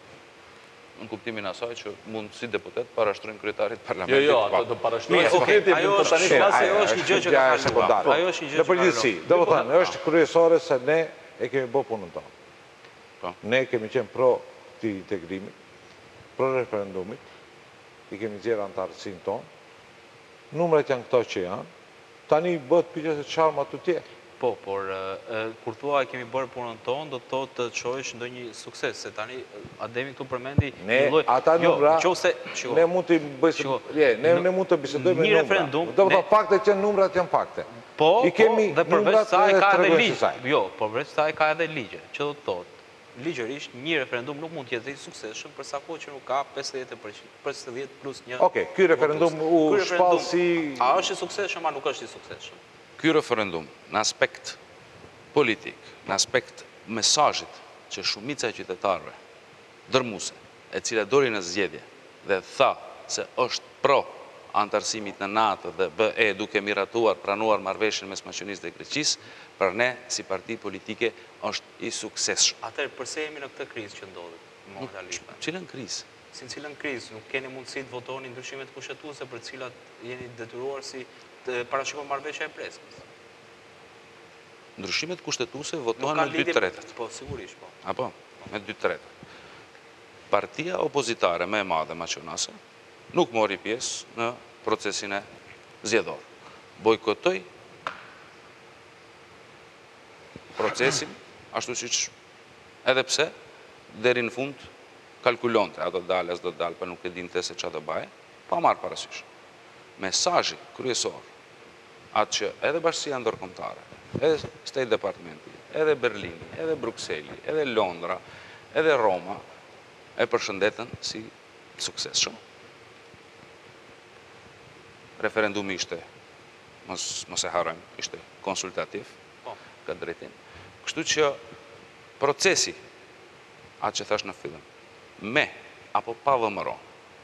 në kuptimin asaj që mund si deputet parashtrojnë kryetarit Jo, parlamentit. jo, pa. ato do parashtrojnë Mirë, okay, sekretin, ajo po është- tani Shë, flasë ajo është një gjë që ka gjë kaluar. sekondare. Ajo është një gjë Në që ka përgjithësi, kaluar. do të thënë, është kryesore se ne e kemi bërë punën tonë. Po. Ne kemi qenë pro të integrimit, pro referendumit, i kemi zjerë antarësin tonë, numrat janë këto që janë, tani bëhet pyetja se çfarë më të tjerë. Po, por e, e, kur thua e kemi bërë punën tonë, do të thotë të çojësh ndonjë sukses, se tani e, Ademi këtu përmendi Ne, një lloj- ata jo, numra, nëse shiko, ne mund të bëjmë, Shiko, je, ne, në- ne mund të bisedojmë me një numra. referendum, Do të ne- thotë faktet që numrat janë fakte. po, I kemi po, dhe përveç numrat saj edhe ka edhe tregojnë ligj. si saj. Jo, përveç saj ka edhe ligje, që do të thotë ligjërisht një referendum nuk mund të jetë i suksesshëm për sa kohë që nuk ka pesëdhjetë përqind, pesëdhjetë plus një. Okej, ky referendum u Ky referendum, shpall si A është i suksesshëm, a nuk është i suksesshëm? Ky referendum, në aspekt politik, në aspekt mesazhit që shumica e qytetarëve dërmuese, e cila doli në zgjedhje dhe tha se është pro antarësimit në NATO dhe B E duke miratuar pranuar marrëveshjen mes Maqedonisë dhe Greqisë, për ne si parti politike është i suksesshëm. Atëherë pse jemi në këtë krizë që ndodhet? Mo realisht. Cilën krizë? Si në cilën krizë, nuk keni mundësi të votoni ndryshimet kushtetuese për të cilat jeni detyruar si të parashikoni marrëveshja e Preskës. Ndryshimet kushtetuese Nuk votohen ka me dy lidhje- tretat. Po, sigurisht, po. Apo, me dy tretat. Partia opozitare me e madhe maqedonase nuk mori pjesë në procesin e zgjedhor. Bojkotoi procesin, ashtu siç edhe pse deri në fund kalkulonte, a do të dalë, as do të dalë, pa nuk e dinte se çfarë do baje, pa marrë parasysh. Mesazhi kryesor, atë që edhe Bashkia Ndërkombëtare, edhe State Departmenti, edhe Berlini, edhe Brukseli, edhe Londra, edhe Roma, e përshëndetën si suksesshëm. referendumi ishte, mos e harojmë, ishte konsultativ, këtë drejtim. Kështu që procesi, atë që thash në fillim, me apo pa vëmëro,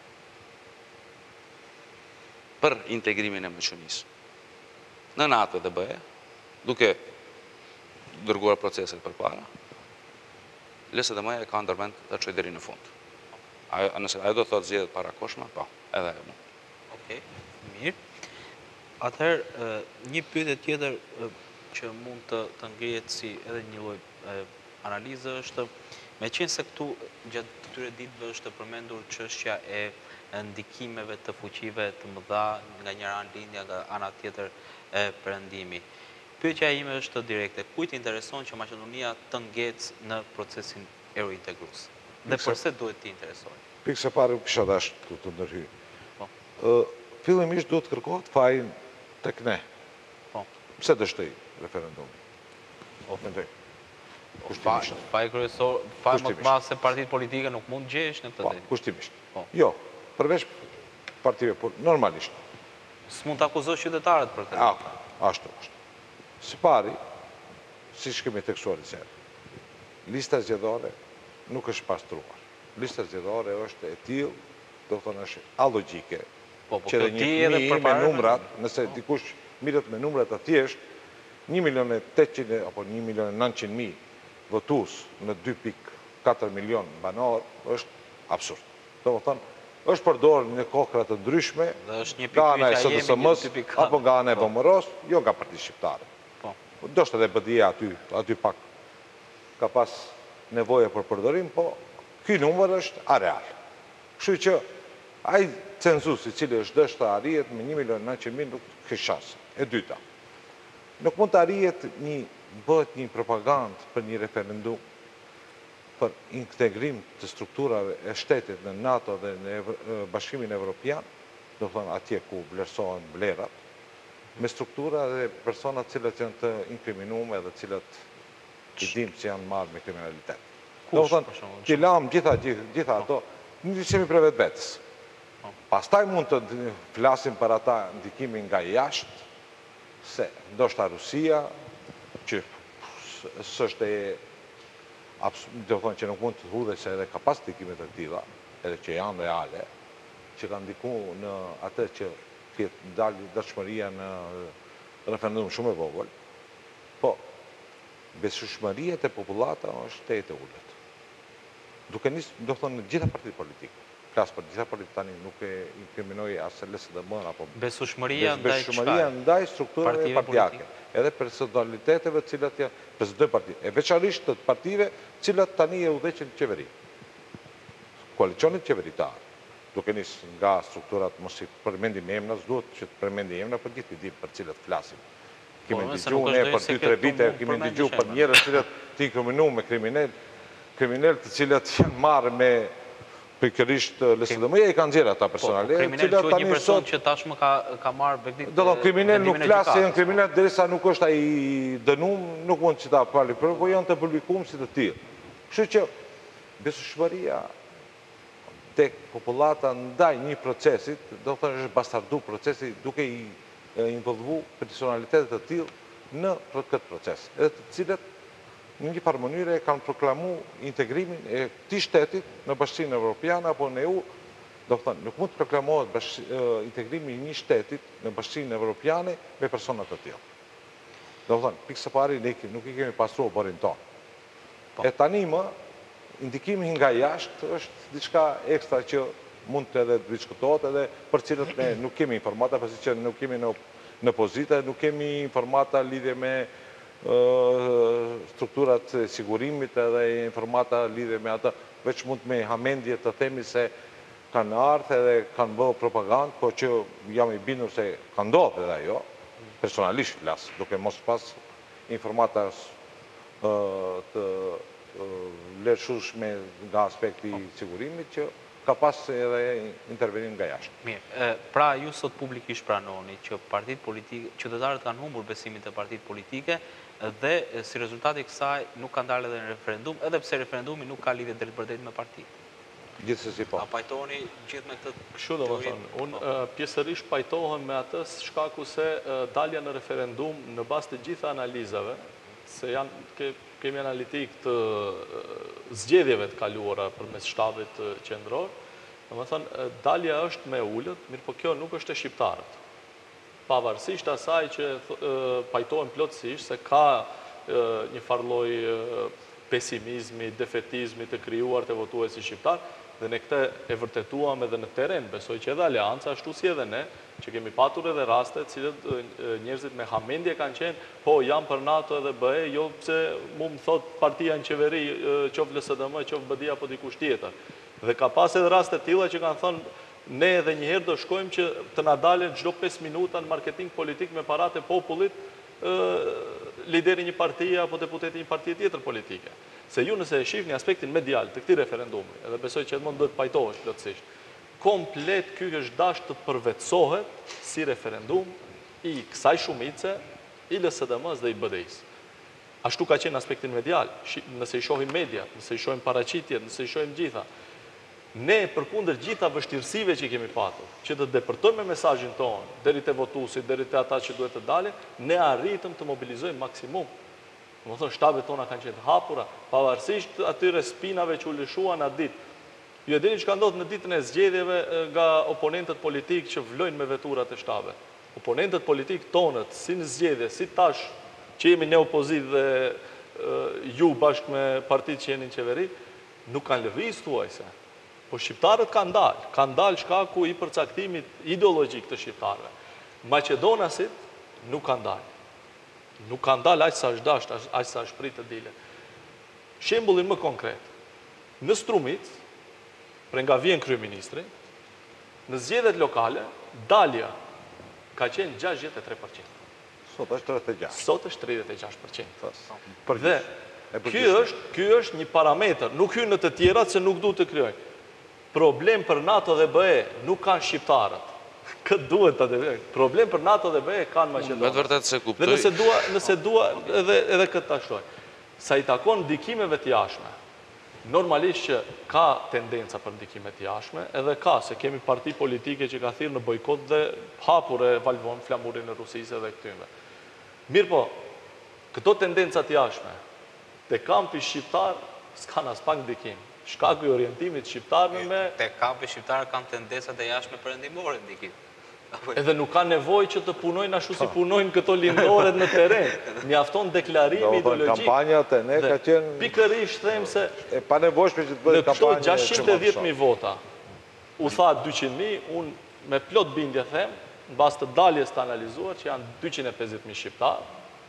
për integrimin e Maqedonisë në NATO dhe B E, duke dërguar proceset përpara, L S D M-ja e ka ndërmend të çojë deri në fund. Nëse ajo do të thotë zgjedhjet parakoshme, po, edhe ajo mund. Okej, mirë. Atëherë, një pyetje tjetër që mund të të ngrihet si edhe një lloj analize është, meqense këtu gjatë këtyre ditëve është përmendur çështja e ndikimeve të fuqive të mëdha nga njëra anë lindja, nga ana tjetër e perëndimi. Pyetja ime është direkte, kujt intereson që Maqedonia të ngecë në procesin eurointegrues? Dhe përse duhet të interesojë? Pikë se pare kisha dash të të ndërhyj. Fillimisht duhet kërkohet fajin tek ne. Pse dështoi referendumi? Mendoj. Kushtimisht. Faj kryesor, faj më të madh se partitë politike nuk mund gjesh në këtë drejtim. Kushtimisht. Jo, përveç partive normalisht. S'mund të akuzosh qytetarët për këtë. Ashtu është. Së pari, si shkemi tekstuar i serë, lista zgjedhore nuk është pastruar. Lista zgjedhore është e tillë, do të thonë është alogjike, që dhe një fëmijë me numrat, nëse dikush mirët me numrat të thjesht, një milion e tetëqind apo një milion e nëntëqind mijë votues në dy pikë katër milion banor është absurd. Do të thonë, është përdorur në kokra të ndryshme, nga ana e S D S M-s apo nga ana e V M R-s, jo nga partitë shqiptare. Do shtë edhe B D I-a aty pak ka pas nevoje për përdorim, po ky numër është areal. Kështu që ai cenzus i cili është dështë të arrijet me një milion e nëntëqind mijë nuk ka shans. E dyta, nuk mund të arrijet një bëhet një propagandë për një referendum për integrim të strukturave e shtetit në NATO dhe në Bashkimin Evropian, do të thonë atje ku vlerësohen vlerat, me struktura dhe personat cilët janë të inkriminume dhe cilët i dimë që janë marrë me kriminalitet. Do të thonë, që lam gjitha ato, një qemi për vetë vetës. Pastaj mund të flasim për ata ndikimin nga jashtë, se ndoshta Rusia, që s'është e do të thonë që nuk mund të hudhe se edhe ka pas ndikimet e tilla, edhe që janë reale, që kanë ndiku në atë që këtë dalë dëshmëria në referendum shumë e vogël, po besueshmëria te popullata është e ulët. Duke nisë, do thonë, në gjitha partitë politike. Klasë për gjitha partitë tani nuk e inkriminoj asë L S D M apo besueshmëria ndaj besueshmëria ndaj strukturave partijake, edhe personaliteteve të cilat janë presidojnë parti, e veçanërisht të partive të cilat tani e udhëheqin qeveri. Koalicionit qeveritar. Duke nisë nga strukturat, mos i përmendim emra, duhet që të përmendim emra, për gjithë i dim për cilët flasim. Kemi ndigju ne për dy tre vite, kemi ndigju për njerëz cilët të inkriminu me kriminal, kriminal të cilët janë marrë me pikërisht L S D M-ja i kanë nxjerrë ata personale. Kriminal që një person që tashmë ka marrë begdit. Do të kriminal nuk flasë, janë kriminal derisa nuk është ai dënum, nuk mund që ta pali, por janë të publikuar si të tillë. Kështu që besueshmëria tek popullata ndaj një procesit, do të thonë është bastardu procesi duke i involvu personalitetet të tillë në këtë proces, edhe të cilët në një farë mënyre kanë proklamu integrimin e këtij shtetit në Bashkinë Evropiane apo në E U, do të thonë nuk mund të proklamohet integrimi i një shtetit në Bashkinë Evropiane me persona të tillë. Do të thonë, pikë së pari nuk i kemi pastruar borin tonë. E tani më indikimi nga jashtë është diçka ekstra që mund të edhe diskutohet edhe për cilët ne nuk kemi informata, pasi që nuk kemi në pozita, nuk kemi informata lidhje me strukturat e sigurimit edhe informata lidhje me ata, veç mund me hamendje të themi se kanë ardhur edhe kanë bërë propagandë, po që jam i bindur se ka ndodhur edhe ajo, personalisht flas, duke mos pas informata të lëshueshme nga aspekti i sigurimit që ka pas edhe intervenim nga jashtë. Mirë, pra ju sot publikisht pranoni që partitë politike, qytetarët kanë humbur besimin te partitë politike dhe si rezultati i kësaj nuk kanë dalë edhe në referendum, edhe pse referendumi nuk ka lidhje drejt për drejt me partitë. Gjithsesi po. A pajtoheni gjithë me këtë Kështu do më thonë, unë pjesërisht pajtohem me atë shkaku se dalja në referendum në bazë të gjitha analizave, se janë, ke, kemi analitik të zgjedhjeve të kaluara përmes shtabit qendror, do më thonë, dalja është me ullët, mirë po kjo nuk është e shqiptarët. Pavarësisht asaj që pajtohem plotësisht se ka një farloj pesimizmi, defetizmi të krijuar të votuesi shqiptar, dhe ne këtë e vërtetuam edhe në teren, besoj që edhe Alianca, ashtu si edhe ne, që kemi patur edhe raste, cilët njerëzit me hamendje kanë qenë, po jam për NATO edhe B E, jo pse mu më thot partia në qeveri, qoftë L S D M, qoftë B D I apo dikush tjetër. Dhe ka pas edhe raste tilla që kanë thonë, ne edhe njëherë do shkojmë që të na dalen çdo pesë minuta në marketing politik me paratë e popullit, lideri një partie apo deputeti një partie tjetër politike. Se ju nëse e shihni aspektin medial të këtij referendumi, edhe besoj që Edmond duhet pajtohesh plotësisht, komplet ky është dashur të përvetësohet si referendum i kësaj shumice, i L S D M-s dhe i B D I-s. Ashtu ka qenë aspektin medial, nëse i shohim media, nëse i shohim paraqitjet, nëse i shohim gjitha. Ne përkundër gjitha vështirësive që kemi patur, që të depërtojmë mesazhin tonë, deri te votuesit, deri te ata që duhet të dalin, ne arritëm të mobilizojmë maksimum. Më thonë, shtabet tona kanë qenë hapura, pavarësisht atyre spinave që u lëshuan atë ditë. Ju e dini që ka ndodhur në ditën e zgjedhjeve nga oponentët politikë që vlojnë me veturat e shtabet. Oponentët politikë tonët, si në zgjedhje, si tash që jemi në opozitë dhe ju bashkë me partitë që jeni në qeveri, nuk kanë lëvizur thuajse. Po shqiptarët kanë dalë, kanë dalë shkaku i përcaktimit ideologjik të shqiptarëve. Maqedonasit nuk kanë dalë. Nuk kanë dalë aq sa është dashur, aq sa është pritë të dilet. Shembullin më konkret. Në Strumic, për nga vjen kryeministri, në zgjedhjet lokale, dalja ka qenë gjashtëdhjetë e tre përqind. Sot është tridhjetë e gjashtë. Sot është tridhjetë e gjashtë përqind. Dhe ky është, ky është një parametër, nuk hyn në të tjerat se nuk duhet të krijojnë. Problem për NATO dhe B E nuk kanë shqiptarët. Këtë duhet të dhe problem për NATO dhe B E kanë Maqedonë. Me të vërtet se kuptoj. Dhe nëse dua, nëse dua edhe, edhe këtë ta shtoj. Sa i takon ndikimeve të jashtme, normalisht që ka tendenca për ndikime të jashtme, edhe ka, se kemi parti politike që ka thirrë në bojkot dhe hapur e valvon flamurin e Rusisë dhe këtyre. Mirë po, këto tendenca të jashtme, te kampi shqiptar s'kan as pak ndikim. Shkaku i orientimit shqiptarëve me... Te kampi shqiptarë kanë tendencat e jashtme perëndimore ndikim. Edhe nuk ka nevojë që të punojnë ashtu si punojnë këto lindoret në terren. Mjafton deklarimi ideologjik. Kampanjat e ne ka qenë... Pikërisht them se... E pa nevojshme që të bëjë kampanje... Në kështu gjashtëqind e dhjetë mijë vota, u tha dyqind mijë, unë me plot bindje them, në bazë të daljes të analizuar që janë dyqind e pesëdhjetë mijë shqiptarë,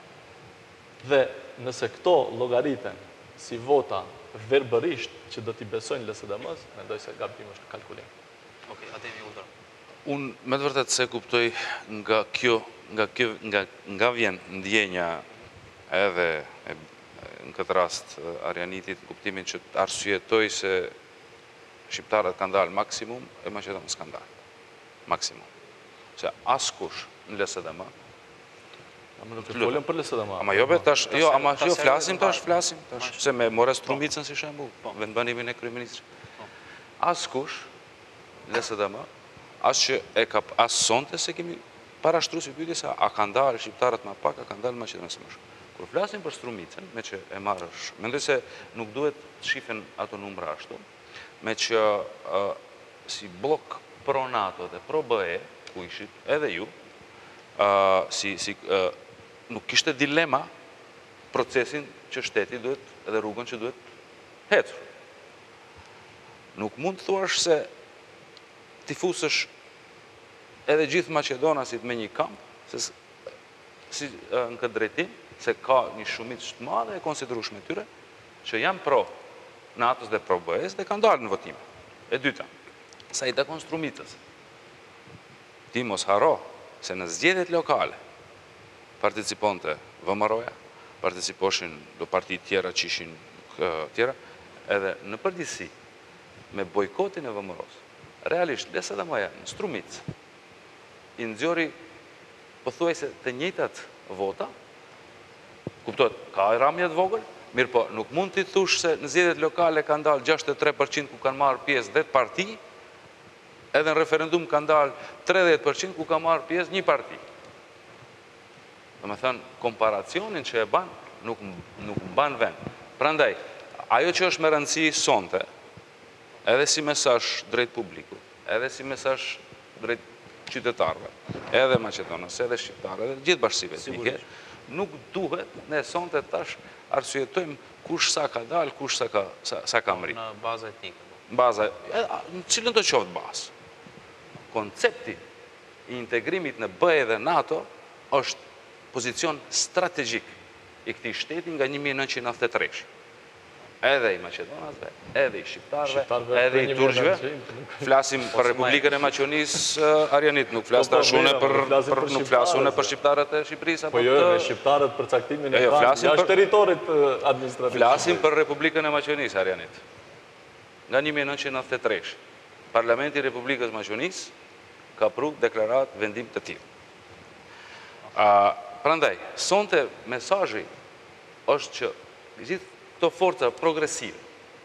dhe nëse këto llogariten si vota verbërisht që do t'i besojnë L S D M-s, mendoj se gabim është kalkulim. Okej, Ademi Uldor. Unë me të vërtet se kuptoj nga kjo, nga kjo, nga, nga vjen ndjenja edhe e, në këtë rast Arianitit, kuptimin që të arsyetoj se shqiptarët kanë dalë maksimum, e Maqedonës kanë dalë. Maksimum. Se askush në L S D M, Ama nuk e folëm për L S D M. Ama jo, be, tash, jo, ama jo, flasim tash, flasim tash, se me more Strumicën si shembull, vendbanimin e kryeministrit. Askush, L S D M, as që e ka, as sonte se kemi parashtruar si pyetje se a kanë dalë shqiptarët më pak, a kanë dalë Maqedonës më shumë. Kur flasim për Strumicën, me që e marrësh, mendoj se nuk duhet të shifen ato numra ashtu, me që uh, si blok pro NATO dhe pro B E, ku ishit edhe ju, uh, si, si uh, nuk kishte dilema procesin që shteti duhet edhe rrugën që duhet hecur. Nuk mund të thuash se ti fusësh edhe gjithë Maqedonasit me një kamp, se si në këtë drejtim, se ka një shumicë të madhe e konsiderueshme tyre, që janë pro NATO-s dhe pro B E-s dhe kanë dalë në votime. E dyta, sa i takon Strumicës, ti mos haro se në zgjedhjet lokale participonte V M R-oja, participoshin do parti tjera që ishin tjera, edhe në përgjithësi me bojkotin e V M R-os, realisht L S D M-ja në Strumicë i nxjori pothuajse të njëjtat vota, kuptohet, ka ramje të vogël, Mirë po, nuk mund t'i thush se në zgjedhjet lokale ka ndalë gjashtëdhjetë e tre përqind ku kanë marrë pjesë dhjetë parti, edhe në referendum ka ndalë tridhjetë përqind ku ka marrë pjesë një parti. Dhe me thënë, komparacionin që e ban, nuk, nuk ban vend. Prandaj, ajo që është me rëndësi sonte, edhe si mesazh drejt publiku, edhe si mesazh drejt qytetarëve, edhe Maqedonës, edhe shqiptarëve, edhe gjithë bashkësive etnike, nuk duhet ne sonte tash arsyetojmë kush sa ka dalë, kush sa ka, sa, sa ka mri. Në baza etnike. Baza, në cilën do qoftë bazë. Koncepti i integrimit në B E dhe NATO është pozicion strategjik i këtij shteti nga një mijë e nëntëqind e nëntëdhjetë e tre. Edhe i Maqedonasve, edhe i Shqiptarve, edhe i Turqve. Flasim për Republikën e Maqedonisë, Arjanit, nuk flas tash unë për nuk flas unë për shqiptarët e Shqipërisë apo po jo, me shqiptarët për caktimin e kanë jashtë territorit administrativ. Flasim për Republikën e Maqedonisë, Arjanit. Nga një mijë e nëntëqind e nëntëdhjetë e tre. Parlamenti i Republikës Maqedonisë ka pru deklarat vendim të tillë. Prandaj, sonte mesazhi është që gjithë këto forca progresive,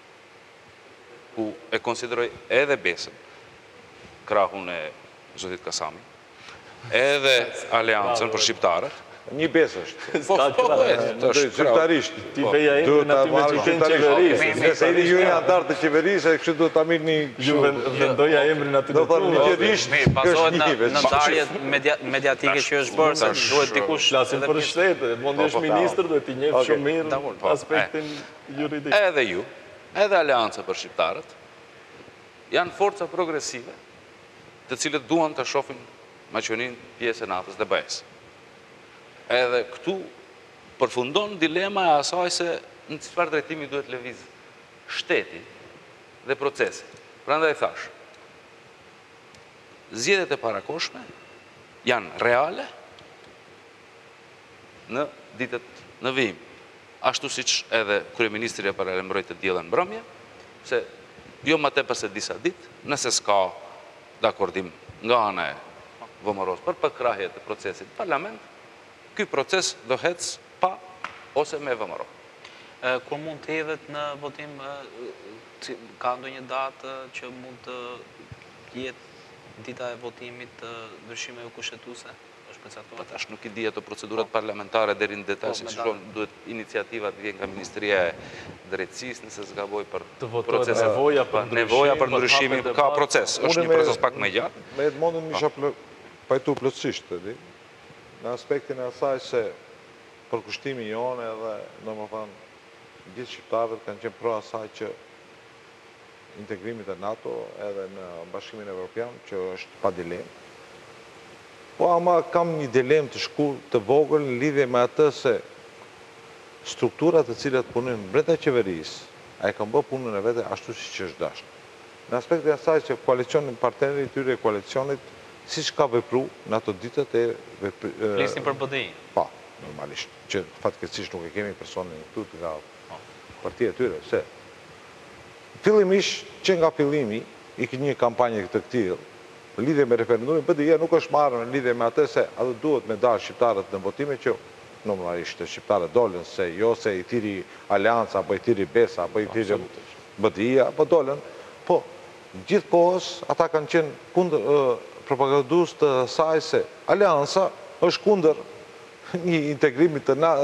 ku e konsideroj edhe Besën, krahun e zotit Kasami, edhe Aleancën për shqiptarët. Një Besë është. Po, po, po, zyrtarisht. Ti veja emrin aty me që kënë qeverisë. Nëse i ju një antar të qeverisë, e kështu do të amirë një... Ju vendoja emrin aty Do në të ligjërisht Mirë, bazohet është në një në ndarjet mediatike që është bërë, se duhet dikush... Flasim për shtetë, mund është ministër dhe ti njeh shumë mirë aspektin juridik. Edhe ju, edhe Aleanca për shqiptarët, janë forca progresive, të cilët duan të shohin Maqedoninë pjesë e NATO-s dhe B E-s. Edhe këtu përfundon dilema e asaj se në çfarë drejtimi duhet lëviz shteti dhe procesi. Prandaj thash, zgjedhjet e parakoshme janë reale në ditët në vijim. Ashtu siç edhe kryeministri e paralajmëroi të diellën mbrëmje, se jo më tepër se disa ditë, nëse s'ka dakordim nga ana e V M R-os për përkrahje të procesit parlament, ky proces do hec pa ose me V M R-o. Kur mund të hedhet në votim, ka ndonjë datë që mund të jetë dita e votimit ndryshimeve kushtetuese? Është përcaktuar? Tash nuk i di ato procedurat parlamentare deri në detaj, si shkon, duhet iniciativa të vjen nga Ministria e Drejtësisë, nëse s'gaboj për proces nevoja për nevoja për ndryshimin, ka proces, është një proces pak më gjatë. Me Edmondin isha pajtu plotësisht, e di. Në aspektin e asaj se përkushtimi jonë edhe, në më thënë, gjithë shqiptarët kanë qenë pro asaj që integrimit e NATO edhe në Bashkimin Evropian, që është pa dilemë. Po ama kam një dilemë të shkur të vogël në lidhje me atë se strukturat të cilat punojnë brenda qeverisë, a e kanë bërë punën e vete ashtu si që është dashur. Në aspektin e asaj që koalicionin partneri i tyre e koalicionit si që ka vepru në ato ditët e... Flisni për B D I? Pa, normalisht, që fatkeqësisht nuk e kemi personin këtu të nga partia tyre, se fillimisht që nga fillimi i një kampanje këtë këtilë, në lidhje me referendumin, B D I-ja nuk është marrë në lidhje me atë se atë duhet me dalë shqiptarët në votime që normalisht shqiptarët dolën, se jo se i tiri Aleanca, apo i tiri Besa, apo i tiri B D I-ja, apo dolën, po gjithë kohës ata kanë qenë kundër propagandus të saj se Aleanca është kundër një integrimit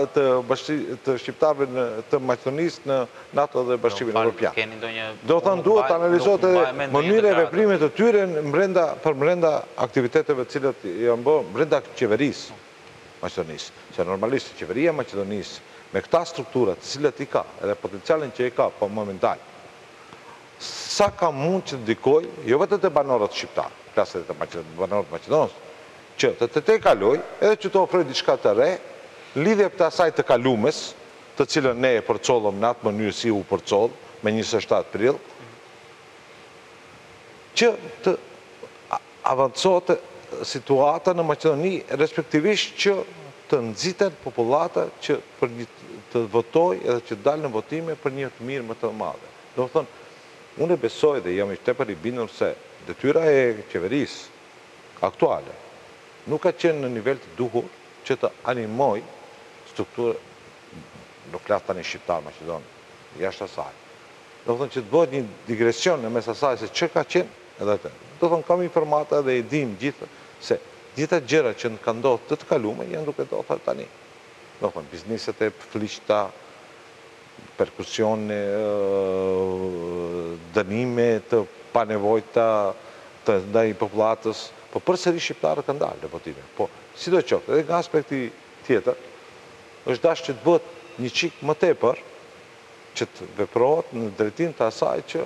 të shqiptarëve të Maqedonisë në NATO dhe Bashkimin Evropian. Do të thënë duhet të analizohet edhe mënyra e veprimit të tyre për brenda aktiviteteve të cilat janë bërë brenda qeverisë Maqedonisë. Se normalisht qeveria e Maqedonisë me këta strukturat të cilat i ka edhe potencialin që i ka po momental, sa ka mund që të ndikoj, jo vetëm të banorët shqiptarë, klaset të banorët Maqedonës, që të të te kaloj, edhe që të ofroj diçka të re, lidhje për të asaj të kalumes, të cilën ne e përcollëm në atë mënyrë si u përcollë, me njëzet e shtatë prill, që të avancohet situata në Maqedoni, respektivisht që të nxiten populata që për një të votoj edhe që dalë në votime për një të mirë më të madhe. Do të thënë, unë e besoj dhe jam i tepër i bindur se detyra e qeverisë aktuale nuk ka qenë në nivel të duhur që të animoj strukturë nuk flas tani shqiptar Maqedon, jashtë asaj. Do thonë që të bëhet një digresion në mes asaj se çka ka qenë edhe atë. Do thonë kam informata dhe e dim gjithë se gjitha gjërat që kanë ndodhur të të kaluara janë duke ndodhur tani. Do thonë bizneset e fliqta, perkusione, dënime të panevojta të ndaj popullatës, po përsëri shqiptarët kanë dalë në votime. Po, sidoqoftë, edhe nga aspekti tjetër, është dashur që të bëhet një çik më tepër që të veprohet në drejtim të asaj që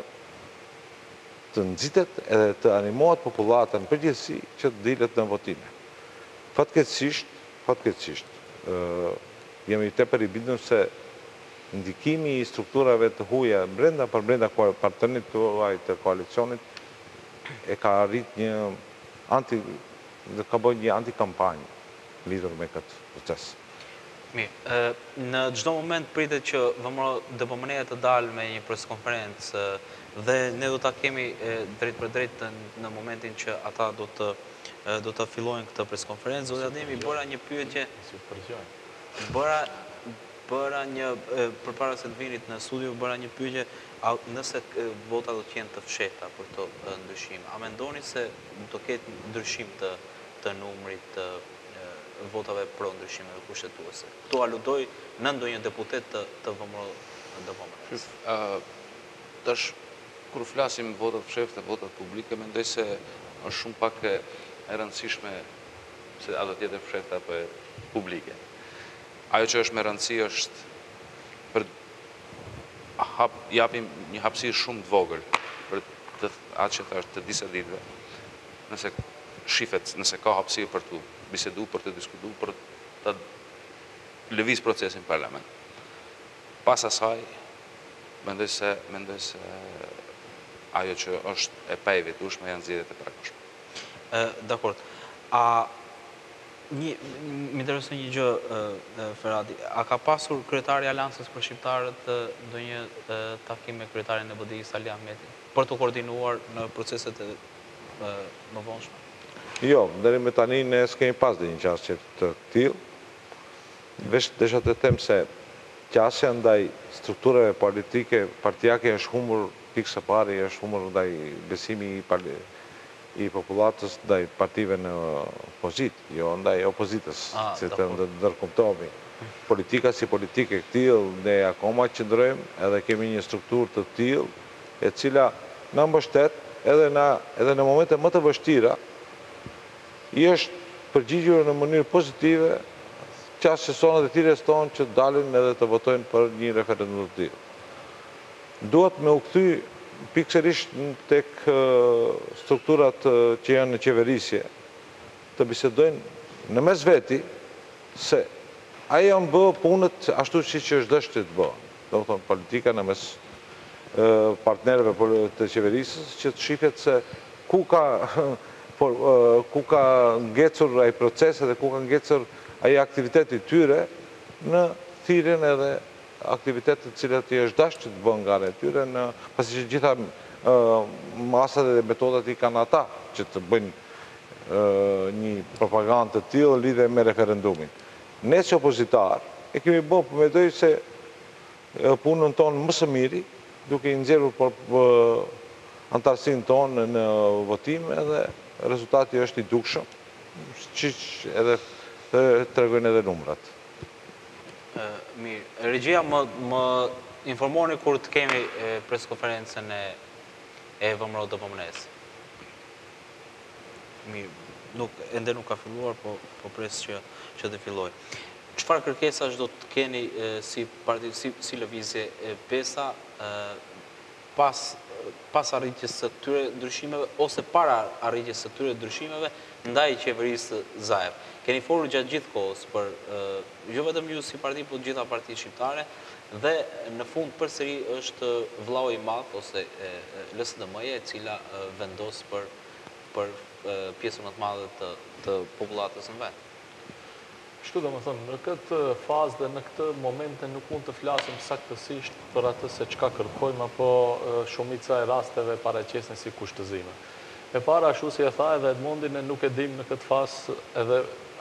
të nxitet edhe të animohet popullata në përgjithësi që të dilet në votime. Fatkeqësisht, fatkeqësisht, jemi tepër i bindur se ndikimi i strukturave të huaja brenda për brenda partnerit tuaj të koalicionit e ka arrit një anti dhe ka bërë një anti-kampanjë lidhur me këtë proces. Mirë, në çdo moment pritet që V M R D P M N-ja të dalë me një preskonferencë dhe ne do ta kemi drejt për drejt në momentin që ata do të do të fillojnë këtë preskonferencë. Zoti Ademi bëra një pyetje, bëra bëra një përpara se të vinit në studio bëra një pyetje nëse votat do të jenë të fshehta për këtë ndryshim. A mendoni se do ketë ndryshim të të numrit të votave pro ndryshimeve kushtetuese? Kto aludoj në ndonjë deputet të, të V M R D P M N-s. Tash kur flasim votat fshehta, votat publike, mendoj se është shumë pak e rëndësishme se a do të jetë fshehta apo publike. Ajo që është me rëndësi është për hap, japim një hapësirë shumë të vogël për të atë që thash të disa ditëve. Nëse shifet, nëse ka hapësirë për të bisedu, për të diskutu, për të lëviz procesin parlament. Pas asaj, mendoj se, mendoj se ajo që është e pa evitueshme janë zgjedhjet e praktikueshme. Dakor. A një më intereson një gjë, Ferhati, a ka pasur kryetari i Aleancës për shqiptarët ndonjë takim me kryetarin e B D I-s Ali Ahmetin për të koordinuar në proceset e më vonshme? Jo, deri me tani ne s'kemi pas dhe një qasje të tillë. Vesh desha të them se qasja ndaj strukturave politike, partijake është humbur pikë së pari, është humbur ndaj besimi i, i popullatës ndaj partive në opozit, jo ndaj opozitës, si të ndërkombëtohemi. Politika si politike këtill, ne akoma qëndrojmë edhe kemi një strukturë të tillë, e cila na mbështet edhe na edhe në momente më të vështira, i është përgjigjur në mënyrë pozitive qasësonat e tires tonë që dalin edhe të votojnë për një referendum të tillë. Duhet me u kthy pikërisht tek strukturat që janë në qeverisje, të bisedojnë në mes veti se a janë bë punët ashtu si që është dështi të bë. Do të thonë politika në mes partnerëve të qeverisës që të shifet se ku ka por ku ka ngecur ai procese dhe ku ka ngecur ai aktiviteti tyre në thirrjen edhe aktivitetet të cilat i është dashur të bëhen nga ana e tyre, në pasi që gjitha masat dhe metodat i kanë ata që të bëjnë një propagandë të tillë lidhe me referendumin. Ne si opozitar e kemi bërë, po mendoj se punën tonë më së miri, duke i nxjerrur për antarësinë tonë në votim edhe rezultati është i dukshëm, qiq edhe të tregojnë edhe numrat. Mirë, regjia më informoni kur të kemi preskonferencën e V M R D P M N-s. Mirë, ende nuk ka filluar, po pres që të filloj. Çfarë kërkesash do të keni si lëvizje PESA pas pas arritjes së këtyre ndryshimeve ose para arritjes së këtyre ndryshimeve ndaj qeverisë Zaev? Keni folur gjatë gjithë kohës për jo vetëm ju si parti, por gjitha partitë shqiptare, dhe në fund përsëri është vllau i madh ose L S D M-ja e cila vendos për për pjesën më të madhe të të popullatës në vend. Kështu do më thënë, në këtë fazë dhe në këtë momente nuk mund të flasim saktësisht për atë se çka kërkojmë, apo shumica e rasteve paraqesen si kushtëzime. E para, ashtu si e tha edhe Edmondi, ne nuk e dim në këtë fazë edhe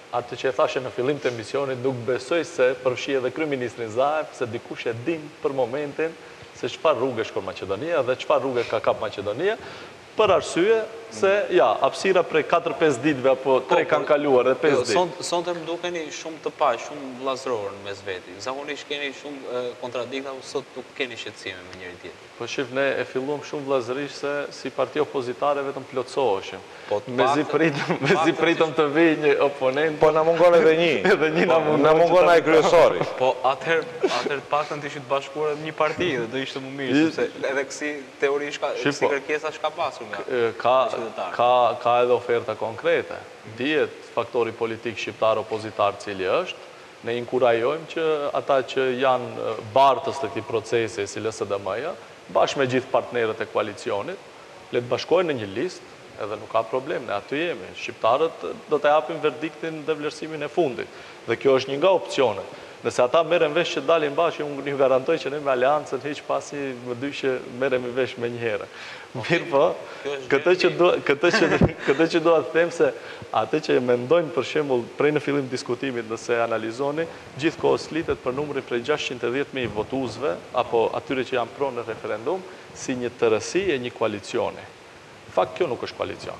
atë që e thashe në fillim të emisionit, nuk besoj se përfshi edhe kryeministrin Zaev, se dikush e din për momentin se çfarë rrugë shkon Maqedonia dhe çfarë rrugë ka kap Maqedonia, për arsye se, ja, hapësira prej katër pesë ditëve apo tre kanë kaluar dhe pesë ditë. Sonte më dukeni shumë të pa, shumë vllazëror në mes veti. Zakonisht keni shumë kontradikta, sot nuk keni shqetësime me njëri tjetrin. Po shif, ne e filluam shumë vllazërisht se si parti opozitare vetëm plotësoheshim. Po Mezi pritëm, mezi pritëm të vijë një oponent. Po na mungon edhe një. Edhe një na mungon. Na mungon ai kryesori. Po atëherë, atëherë të paktën të ishit bashkuar në një parti dhe do ishte më mirë, sepse edhe kësi teori shka, si kërkesa shka pasur nga ka ka ka edhe oferta konkrete. Dihet faktori politik shqiptar opozitar cili është. Ne inkurajojmë që ata që janë bartës të këtij procesi si L S D M-ja, bashkë me gjithë partnerët e koalicionit, le të bashkojnë në një listë, edhe nuk ka problem, ne aty jemi. Shqiptarët do të japin verdiktin dhe vlerësimin e fundit. Dhe kjo është një nga opcionet. Nëse ata merren vesh që dalin bashkë, unë një garantoj që ne me aleancën hiç pasi më dy që merremi vesh me një herë. Mirë po, këtë që do këtë që këtë që do të them se atë që mendojnë për shembull prej në fillim diskutimit nëse analizoni, gjithkohë slitet për numrin prej gjashtëqind e dhjetë mijë votuesve apo atyre që janë pronë në referendum si një tërësi e një koalicioni. Në fakt kjo nuk është koalicion.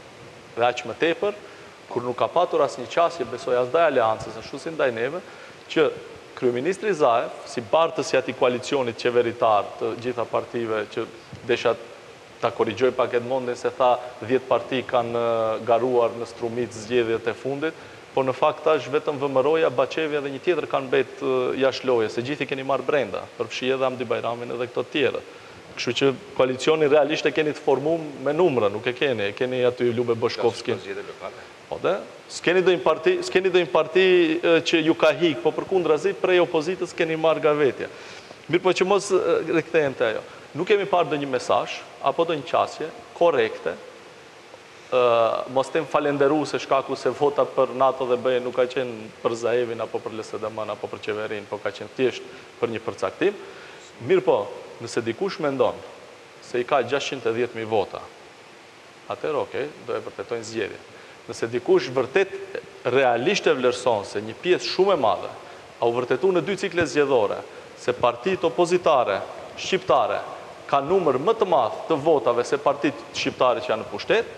Dhe aq më tepër, kur nuk ka patur asnjë qasje, besoj as ndaj aleancës, ashtu si ndaj neve, që kryeministri Zaev, si bartës i atij koalicionit qeveritar të gjitha partive që desha ta korrigjoj pak Edmondin se tha dhjetë parti kanë garuar në strumit zgjedhjet e fundit, por në fakt tash vetëm V M R-ja, Baçevja dhe një tjetër kanë mbet jashtë loje, se gjithi keni marrë brenda, përfshi edhe Hamdi Bajramin edhe këto tjerët. Kështu që koalicionin realisht e keni të formuar me numra, nuk e keni, e keni aty Lube Boshkovskin. Po dhe, s'keni do një parti, s'keni do një parti që ju ka hik, po përkundrazi prej opozitës keni marrë nga vetja. Mirë po që mos rikthehen te ajo. Nuk kemi parë do një mesazh apo do një qasje korekte, mos tem falenderu se shkaku se vota për NATO dhe B E nuk ka qenë për Zaevin apo për L S D M-n apo për qeverin, po ka qenë thjesht për një përcaktim. Mirë po, nëse dikush mendon se i ka gjashtëqind e dhjetë mijë vota, atëherë okej, do e vërtetojnë zgjedhjen. Nëse dikush vërtet realisht e vlerëson se një pjesë shumë e madhe a u vërtetu në dy cikle zgjedhore se partitë opozitare shqiptare ka numër më të madh të votave se partitë shqiptare që janë në pushtet,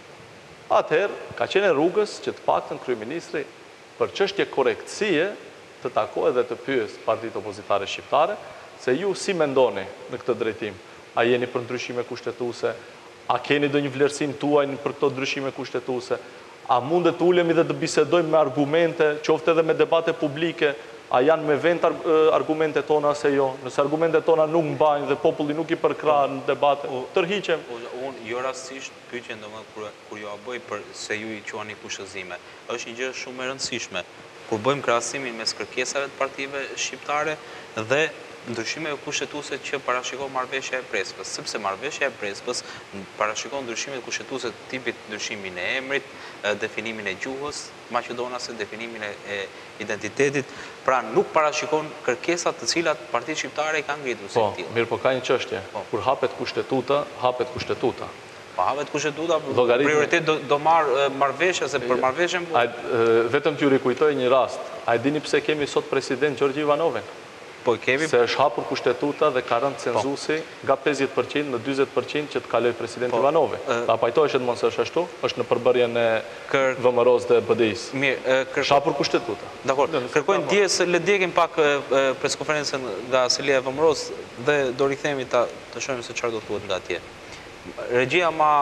atëherë ka qenë rrugës që të paktën kryeministri për çështje korrektësie të takohet dhe të pyes partitë opozitare shqiptare se ju si mendoni në këtë drejtim, a jeni për ndryshime kushtetuese, a keni do një vlerësim tuaj për këto ndryshime kushtetuese, a mundet të ulemi dhe të bisedojmë me argumente, qoftë edhe me debate publike, a janë me vend argumente tona ose jo, nëse argumente tona nuk mbajnë dhe populli nuk i përkra në debate, tërhiqem. Unë jo rastisht pyetjen domethënë kur ju a bëj për se ju i quani kushëzime, është një gjë shumë e rëndësishme. Kur bëjmë krahasimin mes kërkesave të partive shqiptare dhe ndryshimeve kushtetuese që parashikon marrëveshja e Prespës, sepse marrëveshja e Prespës parashikon ndryshime kushtetuese të tipit ndryshimin e emrit, definimin e gjuhës maqedonase, definimin e identitetit, pra nuk parashikon kërkesat të cilat partitë shqiptare i kanë ngritur si tillë. Po, mirë, po ka një çështje. Kur hapet kushtetuta, hapet kushtetuta. Pa hapet kushtetuta, prioritet do marrë marrëveshja se për marrëveshjen vetëm t'ju rikujtoj një rast. A e dini pse kemi sot president Gjorgji Ivanovin? Po kemi se është hapur kushtetuta dhe ka rënë cenzusi nga pesëdhjetë përqind në dyzet përqind që të kaloj president Ivanovi. A pajtohesh edhe mos është ashtu? Është në përbërjen e V M R-s dhe B D I-s. Mirë, është hapur kushtetuta. Dakor. Kërkojnë djes, le djegim pak preskonferencën nga Selia e V M R-s dhe do rikthehemi ta të shohim se çfarë do thuhet nga atje. Regjia ma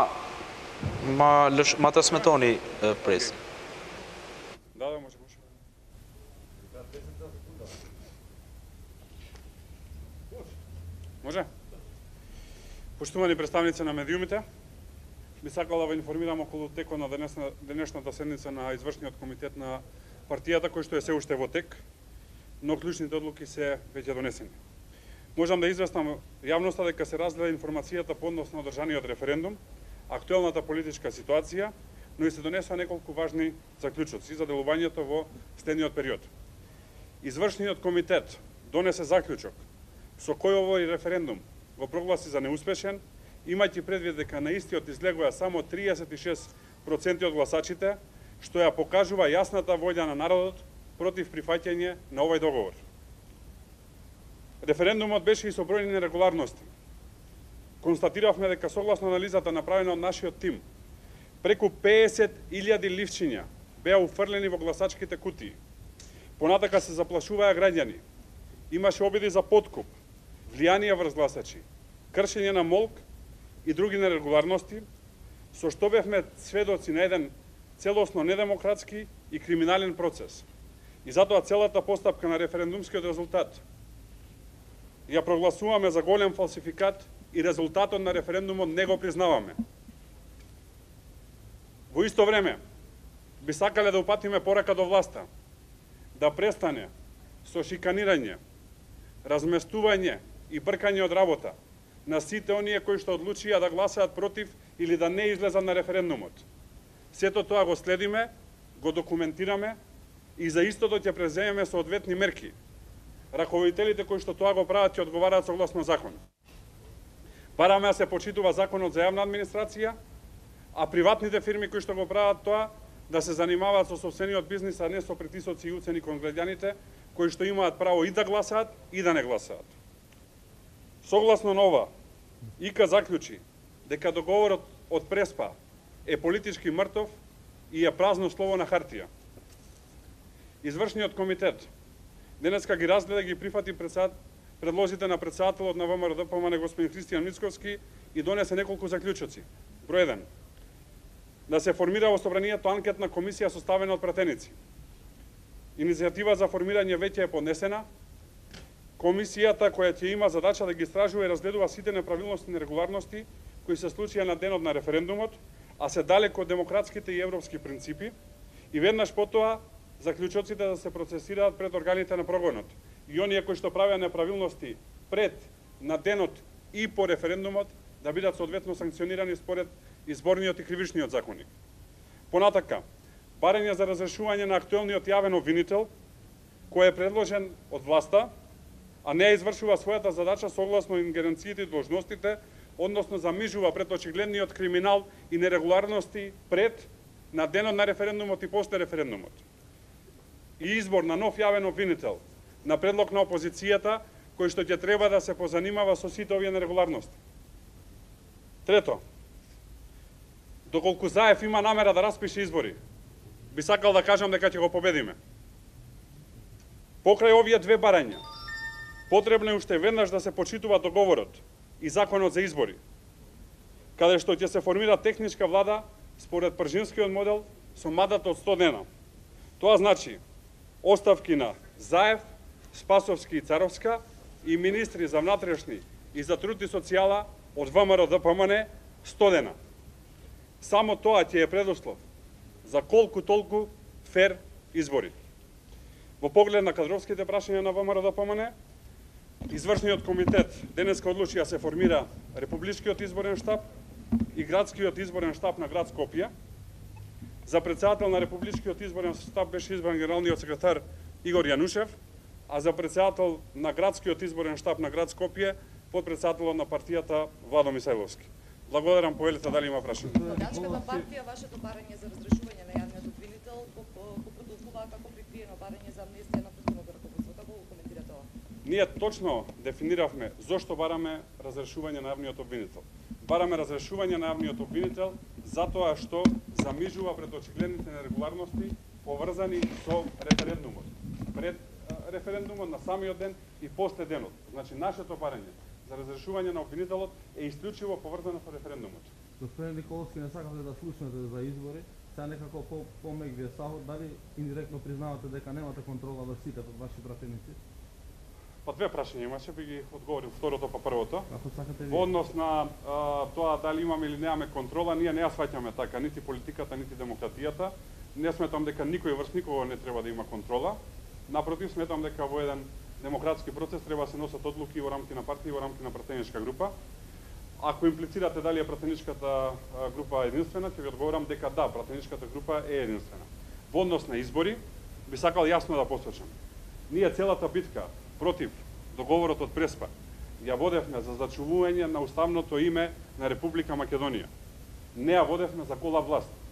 ma ma transmetoni pres. Da, da, može. Може? Поштувани представници на медиумите, би сакала да ве информирам околу текот на денесна, денешната седница на извршниот комитет на партијата, кој што е се уште во тек, но клучните одлуки се веќе донесени. Можам да известам јавноста дека се разгледа информацијата по однос на одржаниот референдум, актуелната политичка ситуација, но и се донесоа неколку важни заклучоци за делувањето во следниот период. Извршниот комитет донесе заклучок со кој овој референдум го прогласи за неуспешен, имајќи предвид дека на истиот излегоа само триесет и шест проценти од гласачите, што ја покажува јасната волја на народот против прифаќање на овој договор. Референдумот беше и со бројни нерегуларности. Констатиравме дека согласно анализата направена од нашиот тим, преку песет илјади ливчиња беа уфрлени во гласачките кутии. Понатака се заплашуваа граѓани. Имаше обиди за подкуп, влијанија врз гласачи, кршење на молк и други нерегуларности, со што бевме сведоци на еден целосно недемократски и криминален процес. И затоа целата постапка на референдумскиот резултат ја прогласуваме за голем фалсификат и резултатот на референдумот не го признаваме. Во исто време, би сакале да упатиме порака до власта да престане со шиканирање, разместување и бркање од работа на сите оние кои што одлучија да гласаат против или да не излезат на референдумот. Сето тоа го следиме, го документираме и за истото ќе преземеме соодветни мерки. Раководителите кои што тоа го прават ќе одговараат согласно закон. Бараме да се почитува законот за јавна администрација, а приватните фирми кои што го прават тоа да се занимаваат со сопствениот бизнис, а не со притисоци и уцени кон граѓаните кои што имаат право и да гласаат и да не гласаат. Согласно на ова, ИК заклучи дека договорот од Преспа е политички мртов и е празно слово на хартија. Извршниот комитет денеска ги разгледа, ги прифати предложите на председателот на ВМРО-ДПМН господин Христијан Мицковски и донесе неколку заклучоци. Број еден. Да се формира во Собранието анкетна комисија составена од пратеници. Иницијатива за формирање веќе е поднесена. Комисијата која ќе има задача да ги истражува и разгледува сите неправилности и нерегуларности кои се случија на денот на референдумот, а се далеко од демократските и европски принципи, и веднаш потоа заклучоците да се процесираат пред органите на прогонот и оние кои што правеа неправилности пред, на денот и по референдумот да бидат соодветно санкционирани според изборниот и кривичниот законник. Понатака, барање за разрешување на актуелниот јавен обвинител, кој е предложен од власта, а не извршува својата задача согласно ингеренциите и должностите, односно замижува пред очигледниот криминал и нерегуларности пред, на денот на референдумот и после референдумот. И избор на нов јавен обвинител на предлог на опозицијата, кој што ќе треба да се позанимава со сите овие нерегуларности. Трето, доколку Заев има намера да распише избори, би сакал да кажам дека ќе го победиме. Покрај овие две барања, потребно е уште веднаш да се почитува договорот и законот за избори, каде што ќе се формира техничка влада според пржинскиот модел со мандат од сто дена. Тоа значи оставки на Заев, Спасовски и Царовска и министри за внатрешни и за труд и социјала од ВМРО-ДПМН сто дена. Само тоа ќе е предуслов за колку толку фер избори. Во поглед на кадровските прашања на ВМРО-ДПМН, Извршниот комитет денеска одлучи да се формира Републичкиот изборен штаб и Градскиот изборен штаб на град Скопје. За председател на Републичкиот изборен штаб беше избран генералниот секретар Игор Јанушев, а за председател на Градскиот изборен штаб на град Скопје подпредседателот на партијата Владо Мисајловски. Благодарам, повелите, дали има прашање? Водачката партија, вашето барање за разрешување на јавниот обвинител го потолкува како прикриено барање за амнестија на претходното раководство. Како го коментирате ова? Ние точно дефиниравме зошто бараме разрешување на јавниот обвинител. Бараме разрешување на јавниот обвинител затоа што замижува пред очигледните нерегуларности поврзани со референдумот. Пред референдумот, на самиот ден и после денот. Значи, нашето барање за разрешување на обвинителот е исклучиво поврзано со референдумот. Господин Николовски, не сакате да слушнете за избори, сега некако по помек вие сахот, дали индиректно признавате дека немате контрола врз сите од ваши пратеници? Па две прашања имаше, би ги одговорил второто па првото. Ако сакате вие. Во однос на а, тоа дали имаме или немаме контрола, ние не ја сваќаме така, нити политиката, нити демократијата. Не сметам дека никој врз никого не треба да има контрола. Напротив, сметам дека во еден демократски процес треба да се носат одлуки во рамки на партија и во рамки на пратеничка група. Ако имплицирате дали е пратеничката група единствена, ќе ви одговорам дека да, пратеничката група е единствена. Во однос на избори, би сакал јасно да посочам. Ние целата битка против договорот од Преспа ја водевме за зачувување на уставното име на Република Македонија. Не ја водевме за гола власт.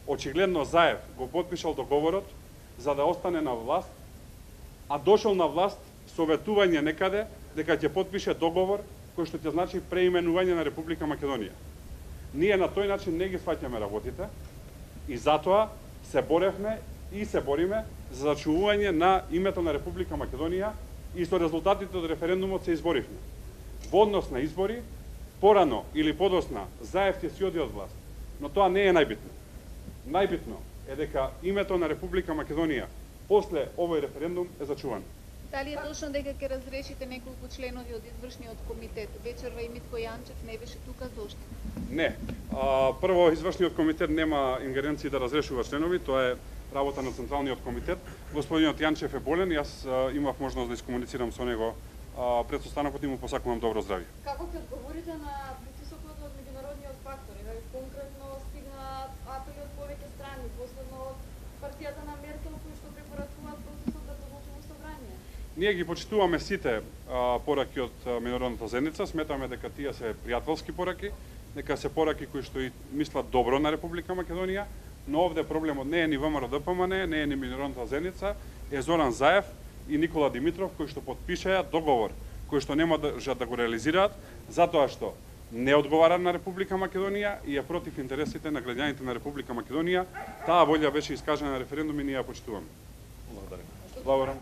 очигледно Заев го подпишал договорот за да остане на власт, а дошол на власт со ветување некаде дека ќе подпише договор кој што ќе значи преименување на Република Македонија. Ние на тој начин не ги сваќаме работите и затоа се боревме и се бориме за зачувување на името на Република Македонија и со резултатите од референдумот се изборивме. Во однос на избори, порано или подосна, Заев ќе си оди од власт. Но тоа не е најбитно. Најбитно е дека името на Република Македонија после овој референдум е зачувано. Дали е точно дека ќе разрешите неколку членови од извршниот комитет? Вечерва и Митко Јанчев не беше тука, зошто? Не. А, прво, извршниот комитет нема ингеренции да разрешува членови, тоа е работа на Централниот комитет. Господинот Јанчев е болен и јас а, имав можност да искомуницирам со него а, пред состанокот и му посакувам добро здравје. Како ќе одговорите на притисокот од меѓународниот фактор? Дали конкретно стигна апели од повеќе страни, последно од партијата на Меркел, кои што препорачуваат процесот да продолжи во собрание? Ние ги почитуваме сите а, пораки од а, меѓународната заедница, сметаме дека тие се пријателски пораки, дека се пораки кои што и мислат добро на Република Македонија, но овде проблемот не е ни ВМРО-ДПМН, не е ни меѓународната заедница, е Зоран Заев и Никола Димитров кои што подпишаа договор кои што нема да, да го реализираат, затоа што не одговара на Република Македонија и е против интересите на граѓаните на Република Македонија. Таа волја беше искажана на референдум и ние ја почитуваме. Благодарам. Благодарам.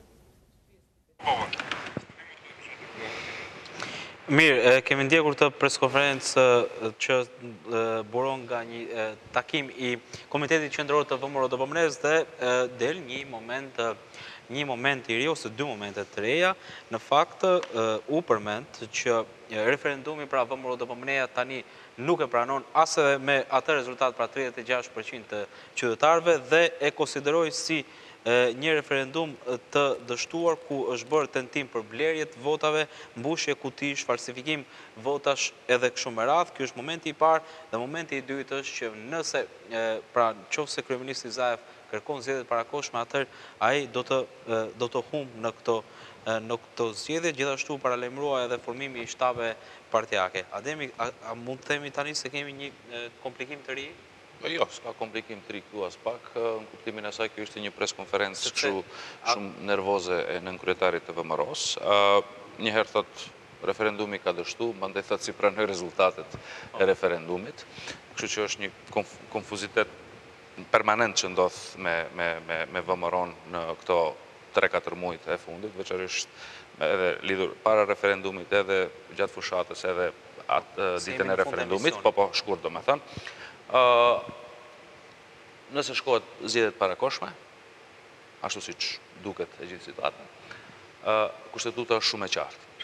Mirë, kemi ndjekur të preskonferencë që buron nga një takim i Komitetit Qendror të V M R O D P M N-s dhe del një moment një moment i ri ose dy momente të reja. Në fakt u përmend që referendumi pra V M R O D P M N-ja tani nuk e pranon as edhe me atë rezultat pra tridhjetë e gjashtë përqind të qytetarëve dhe e konsideroi si një referendum të dështuar ku është bërë tentim për blerje të votave, mbushje kutish, falsifikim votash edhe kështu me radhë. Ky është momenti i parë dhe momenti i dytë është që nëse pra nëse kryeministri Zaev kërkon zgjedhjet parakoshme, atëherë ai do të do të humbë në këto në këto zgjedhje, gjithashtu paralajmërua edhe formimi i shtabeve partijake. Ademi, a, a mund të themi tani se kemi një komplikim të ri? Jo, s'ka komplikim të ri këtu as pak, në kuptimin e saj kjo ishte një preskonferencë kështu shumë nervoze e nënkryetarit të V M R O-s. Njëherë thot referendumi ka dështu, mandej thot si pranoj rezultatet e referendumit, kështu që është një konfuzitet permanent që ndodh me, me, me, me V M R O-n në këto tre katër muajt e fundit, veçanërisht edhe lidhur para referendumit, edhe gjatë fushatës, edhe atë ditën e referendumit, po po shkurt do me thënë. Uh, nëse shkohet zgjedhjet parakoshme, ashtu siç duket e gjithë situata, uh, kushtetuta është shumë e qartë.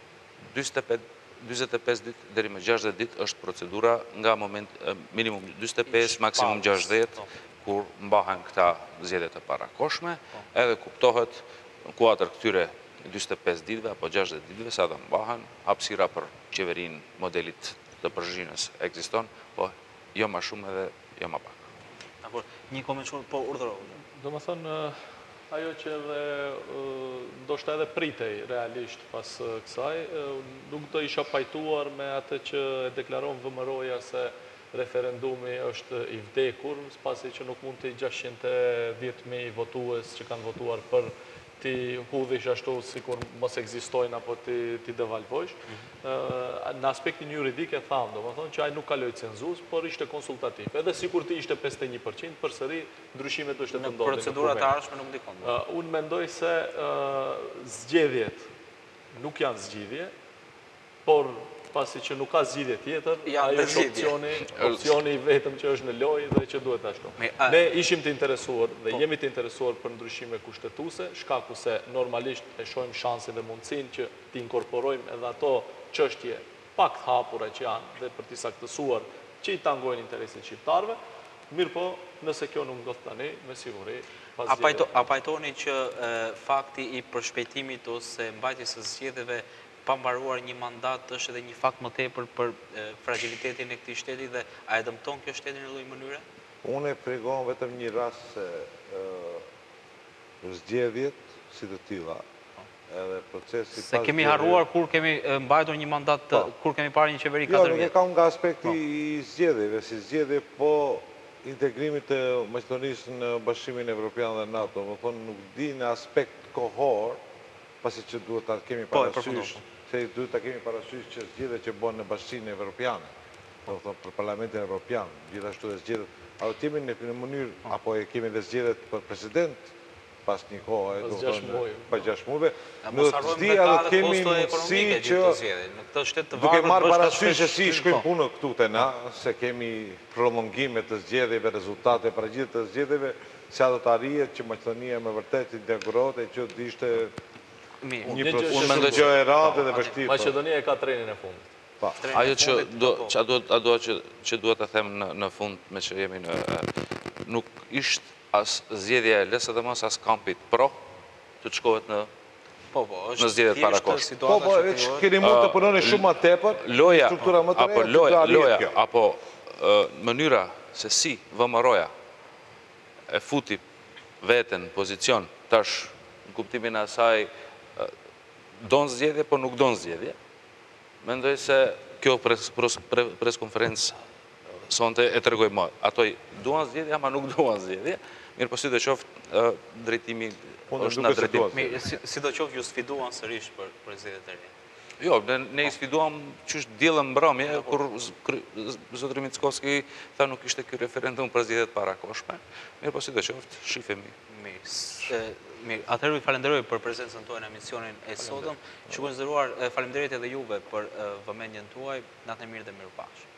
dyzet e pesë ditë deri më gjashtëdhjetë ditë është procedura nga moment uh, minimum dyzet e pesë, maksimum gjashtëdhjetë, kur mbahen këta zgjedhjet e parakoshme, edhe kuptohet kuatër këtyre dyzet e pesë ditëve apo gjashtëdhjetë ditëve sa do mbahen, hapësira për qeverinë modelit të Prishtinës ekziston, po jo ma shumë edhe jo ma pak. Apo, një komentar po urdhëroj. Do më thënë, ajo që edhe ndoshta edhe pritej realisht pas kësaj, nuk do isha pajtuar me atë që e deklaron V M R O-ja se referendumi është i vdekur, pasi që nuk mund të gjashtëqind e dhjetë mijë votues që kanë votuar për ti hudhish ashtu si kur mos ekzistojnë apo ti, ti devalvojsh. Në aspektin juridik e thamë, do më thonë që ai nuk kaloi cenzus, por ishte konsultativ. Edhe si kur ti ishte pesëdhjetë e një përqind, përsëri ndryshimet do ishte të ndodhin. Në procedurat e ardhshme nuk ndikon. Unë mendoj se zgjedhjet nuk janë zgjidhje, por pasi që nuk ka zgjidhje tjetër, ajo është opcioni, opcioni i vetëm që është në lojë dhe që duhet ashtu. Ne ishim të interesuar dhe jemi të interesuar për ndryshime kushtetuese, shkaku se normalisht e shohim shansin dhe mundësinë që të inkorporojmë edhe ato çështje pak të hapura që janë dhe për të saktësuar që i tangojnë interesit shqiptarëve. Mirë po, nëse kjo nuk ndodh tani, me siguri pas zgjedhjeve. A pajtoni që fakti i përshpejtimit ose mbajtjes së zgjedhjeve pa mbaruar një mandat është edhe një fakt më tepër për fragilitetin e këtij shteti dhe a e dëmton kjo shtetin në lloj mënyre? Unë e tregon vetëm një rast se zgjedhjet si të tilla edhe procesi se kemi harruar kur kemi mbajtur një mandat, kur kemi parë një qeveri katër vjet. Jo, nuk e kam nga aspekti i zgjedhjeve, si zgjedhje, po integrimit të Maqedonisë në Bashkimin Evropian dhe NATO, më thonë nuk di në aspekt kohor, pasi që duhet të kemi parasysh, se duhet të kemi parasysh që zgjedhjet që bën në Bashkimin Evropian, do të thonë për Parlamentin Evropian, gjithashtu dhe zgjedhjet, a do të jemi në mënyrë, apo e kemi dhe zgjedhjet për president, pas një kohë, do të thonë, pa gjashtë muajve, në të zdia do të kemi mundësi që duke marrë parasysh se si shkojmë punë këtu të na, se kemi prolongime të zgjedhjeve, rezultate para gjithë të zgjedhjeve, sa do të arrihet që Maqedonia me vërtet integrohet e që të ishte një proces gjë e randë dhe vështirë. Maqedonia e ka trenin e fundit. Ajo që duhet të them në fund me që jemi në nuk ishtë as zgjedhja e lesë dhe mas as kampit pro të të shkohet në në zgjedhjet parakoshme. Po, po, që keni mund të punoni shumë më tepër, struktura më të reja, loja, loja, apo mënyra se si vëmëroja e futi veten pozicion tash në kuptimin e asaj don zgjedhje, po nuk don zgjedhje. Mendoj se kjo preskonferencë sonte e tregoj më. Ato duan zgjedhje, ama nuk duan zgjedhje. Mirë, po si do qoftë drejtimi është në drejtim. Si do qoftë ju sfiduan sërish për zgjedhjet e reja? Jo, ne i sfiduam që është djellën mbrëmje, kur zotëri Mickoski tha nuk ishte ky referendum për zgjedhjet parakoshme. Mirë, po si do qoftë, shifemi. Mirë, atëherë ju falenderoj për prezencën tuaj në emisionin e sotëm. Shikues nderuar, faleminderit edhe juve për vëmendjen tuaj. Natë e mirë dhe mirupafshim.